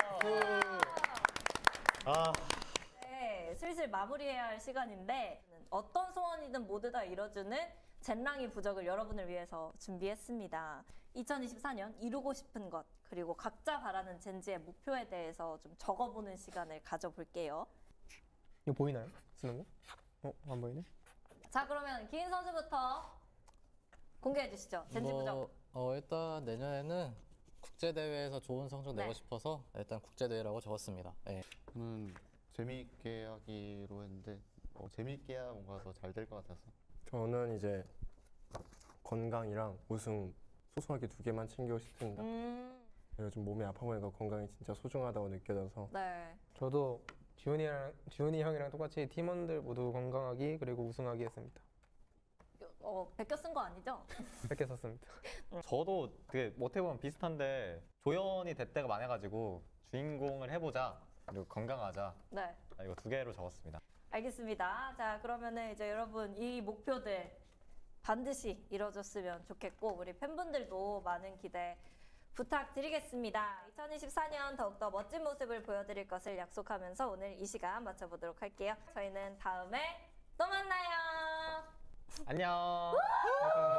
네, 슬슬 마무리해야 할 시간인데 어떤 소원이든 모두 다 이뤄주는 젠랑이 부적을 여러분을 위해서 준비했습니다. 2024년 이루고 싶은 것 그리고 각자 바라는 젠지의 목표에 대해서 좀 적어보는 시간을 가져볼게요. 이거 보이나요? 쓰는 거? 안 보이네? 자, 그러면 기인 선수부터 공개해 주시죠. 젠지 부적. 일단 내년에는 국제대회에서 좋은 성적 내고 네. 싶어서 일단 국제대회라고 적었습니다. 네. 저는 재미있게 하기로 했는데 재미있게 해야 뭔가 더 잘 될 것 같아서 저는 이제 건강이랑 우승 소소하게 2개만 챙기고 싶습니다. 요즘 몸이 아파 보니까 건강이 진짜 소중하다고 느껴져서 네. 저도 지훈이 형이랑 똑같이 팀원들 모두 건강하기 그리고 우승하기 했습니다. 베껴 쓴 거 아니죠? 100개 썼습니다. 저도 되게 어떻게 보면 비슷한데 조연이 될 때가 많아가지고 주인공을 해보자 그리고 건강하자 네. 이거 2개로 적었습니다. 알겠습니다. 자, 그러면은 이제 여러분 이 목표들 반드시 이뤄졌으면 좋겠고 우리 팬분들도 많은 기대 부탁드리겠습니다. 2024년 더욱더 멋진 모습을 보여드릴 것을 약속하면서 오늘 이 시간 마쳐보도록 할게요. 저희는 다음에 또 만나요. 안녕.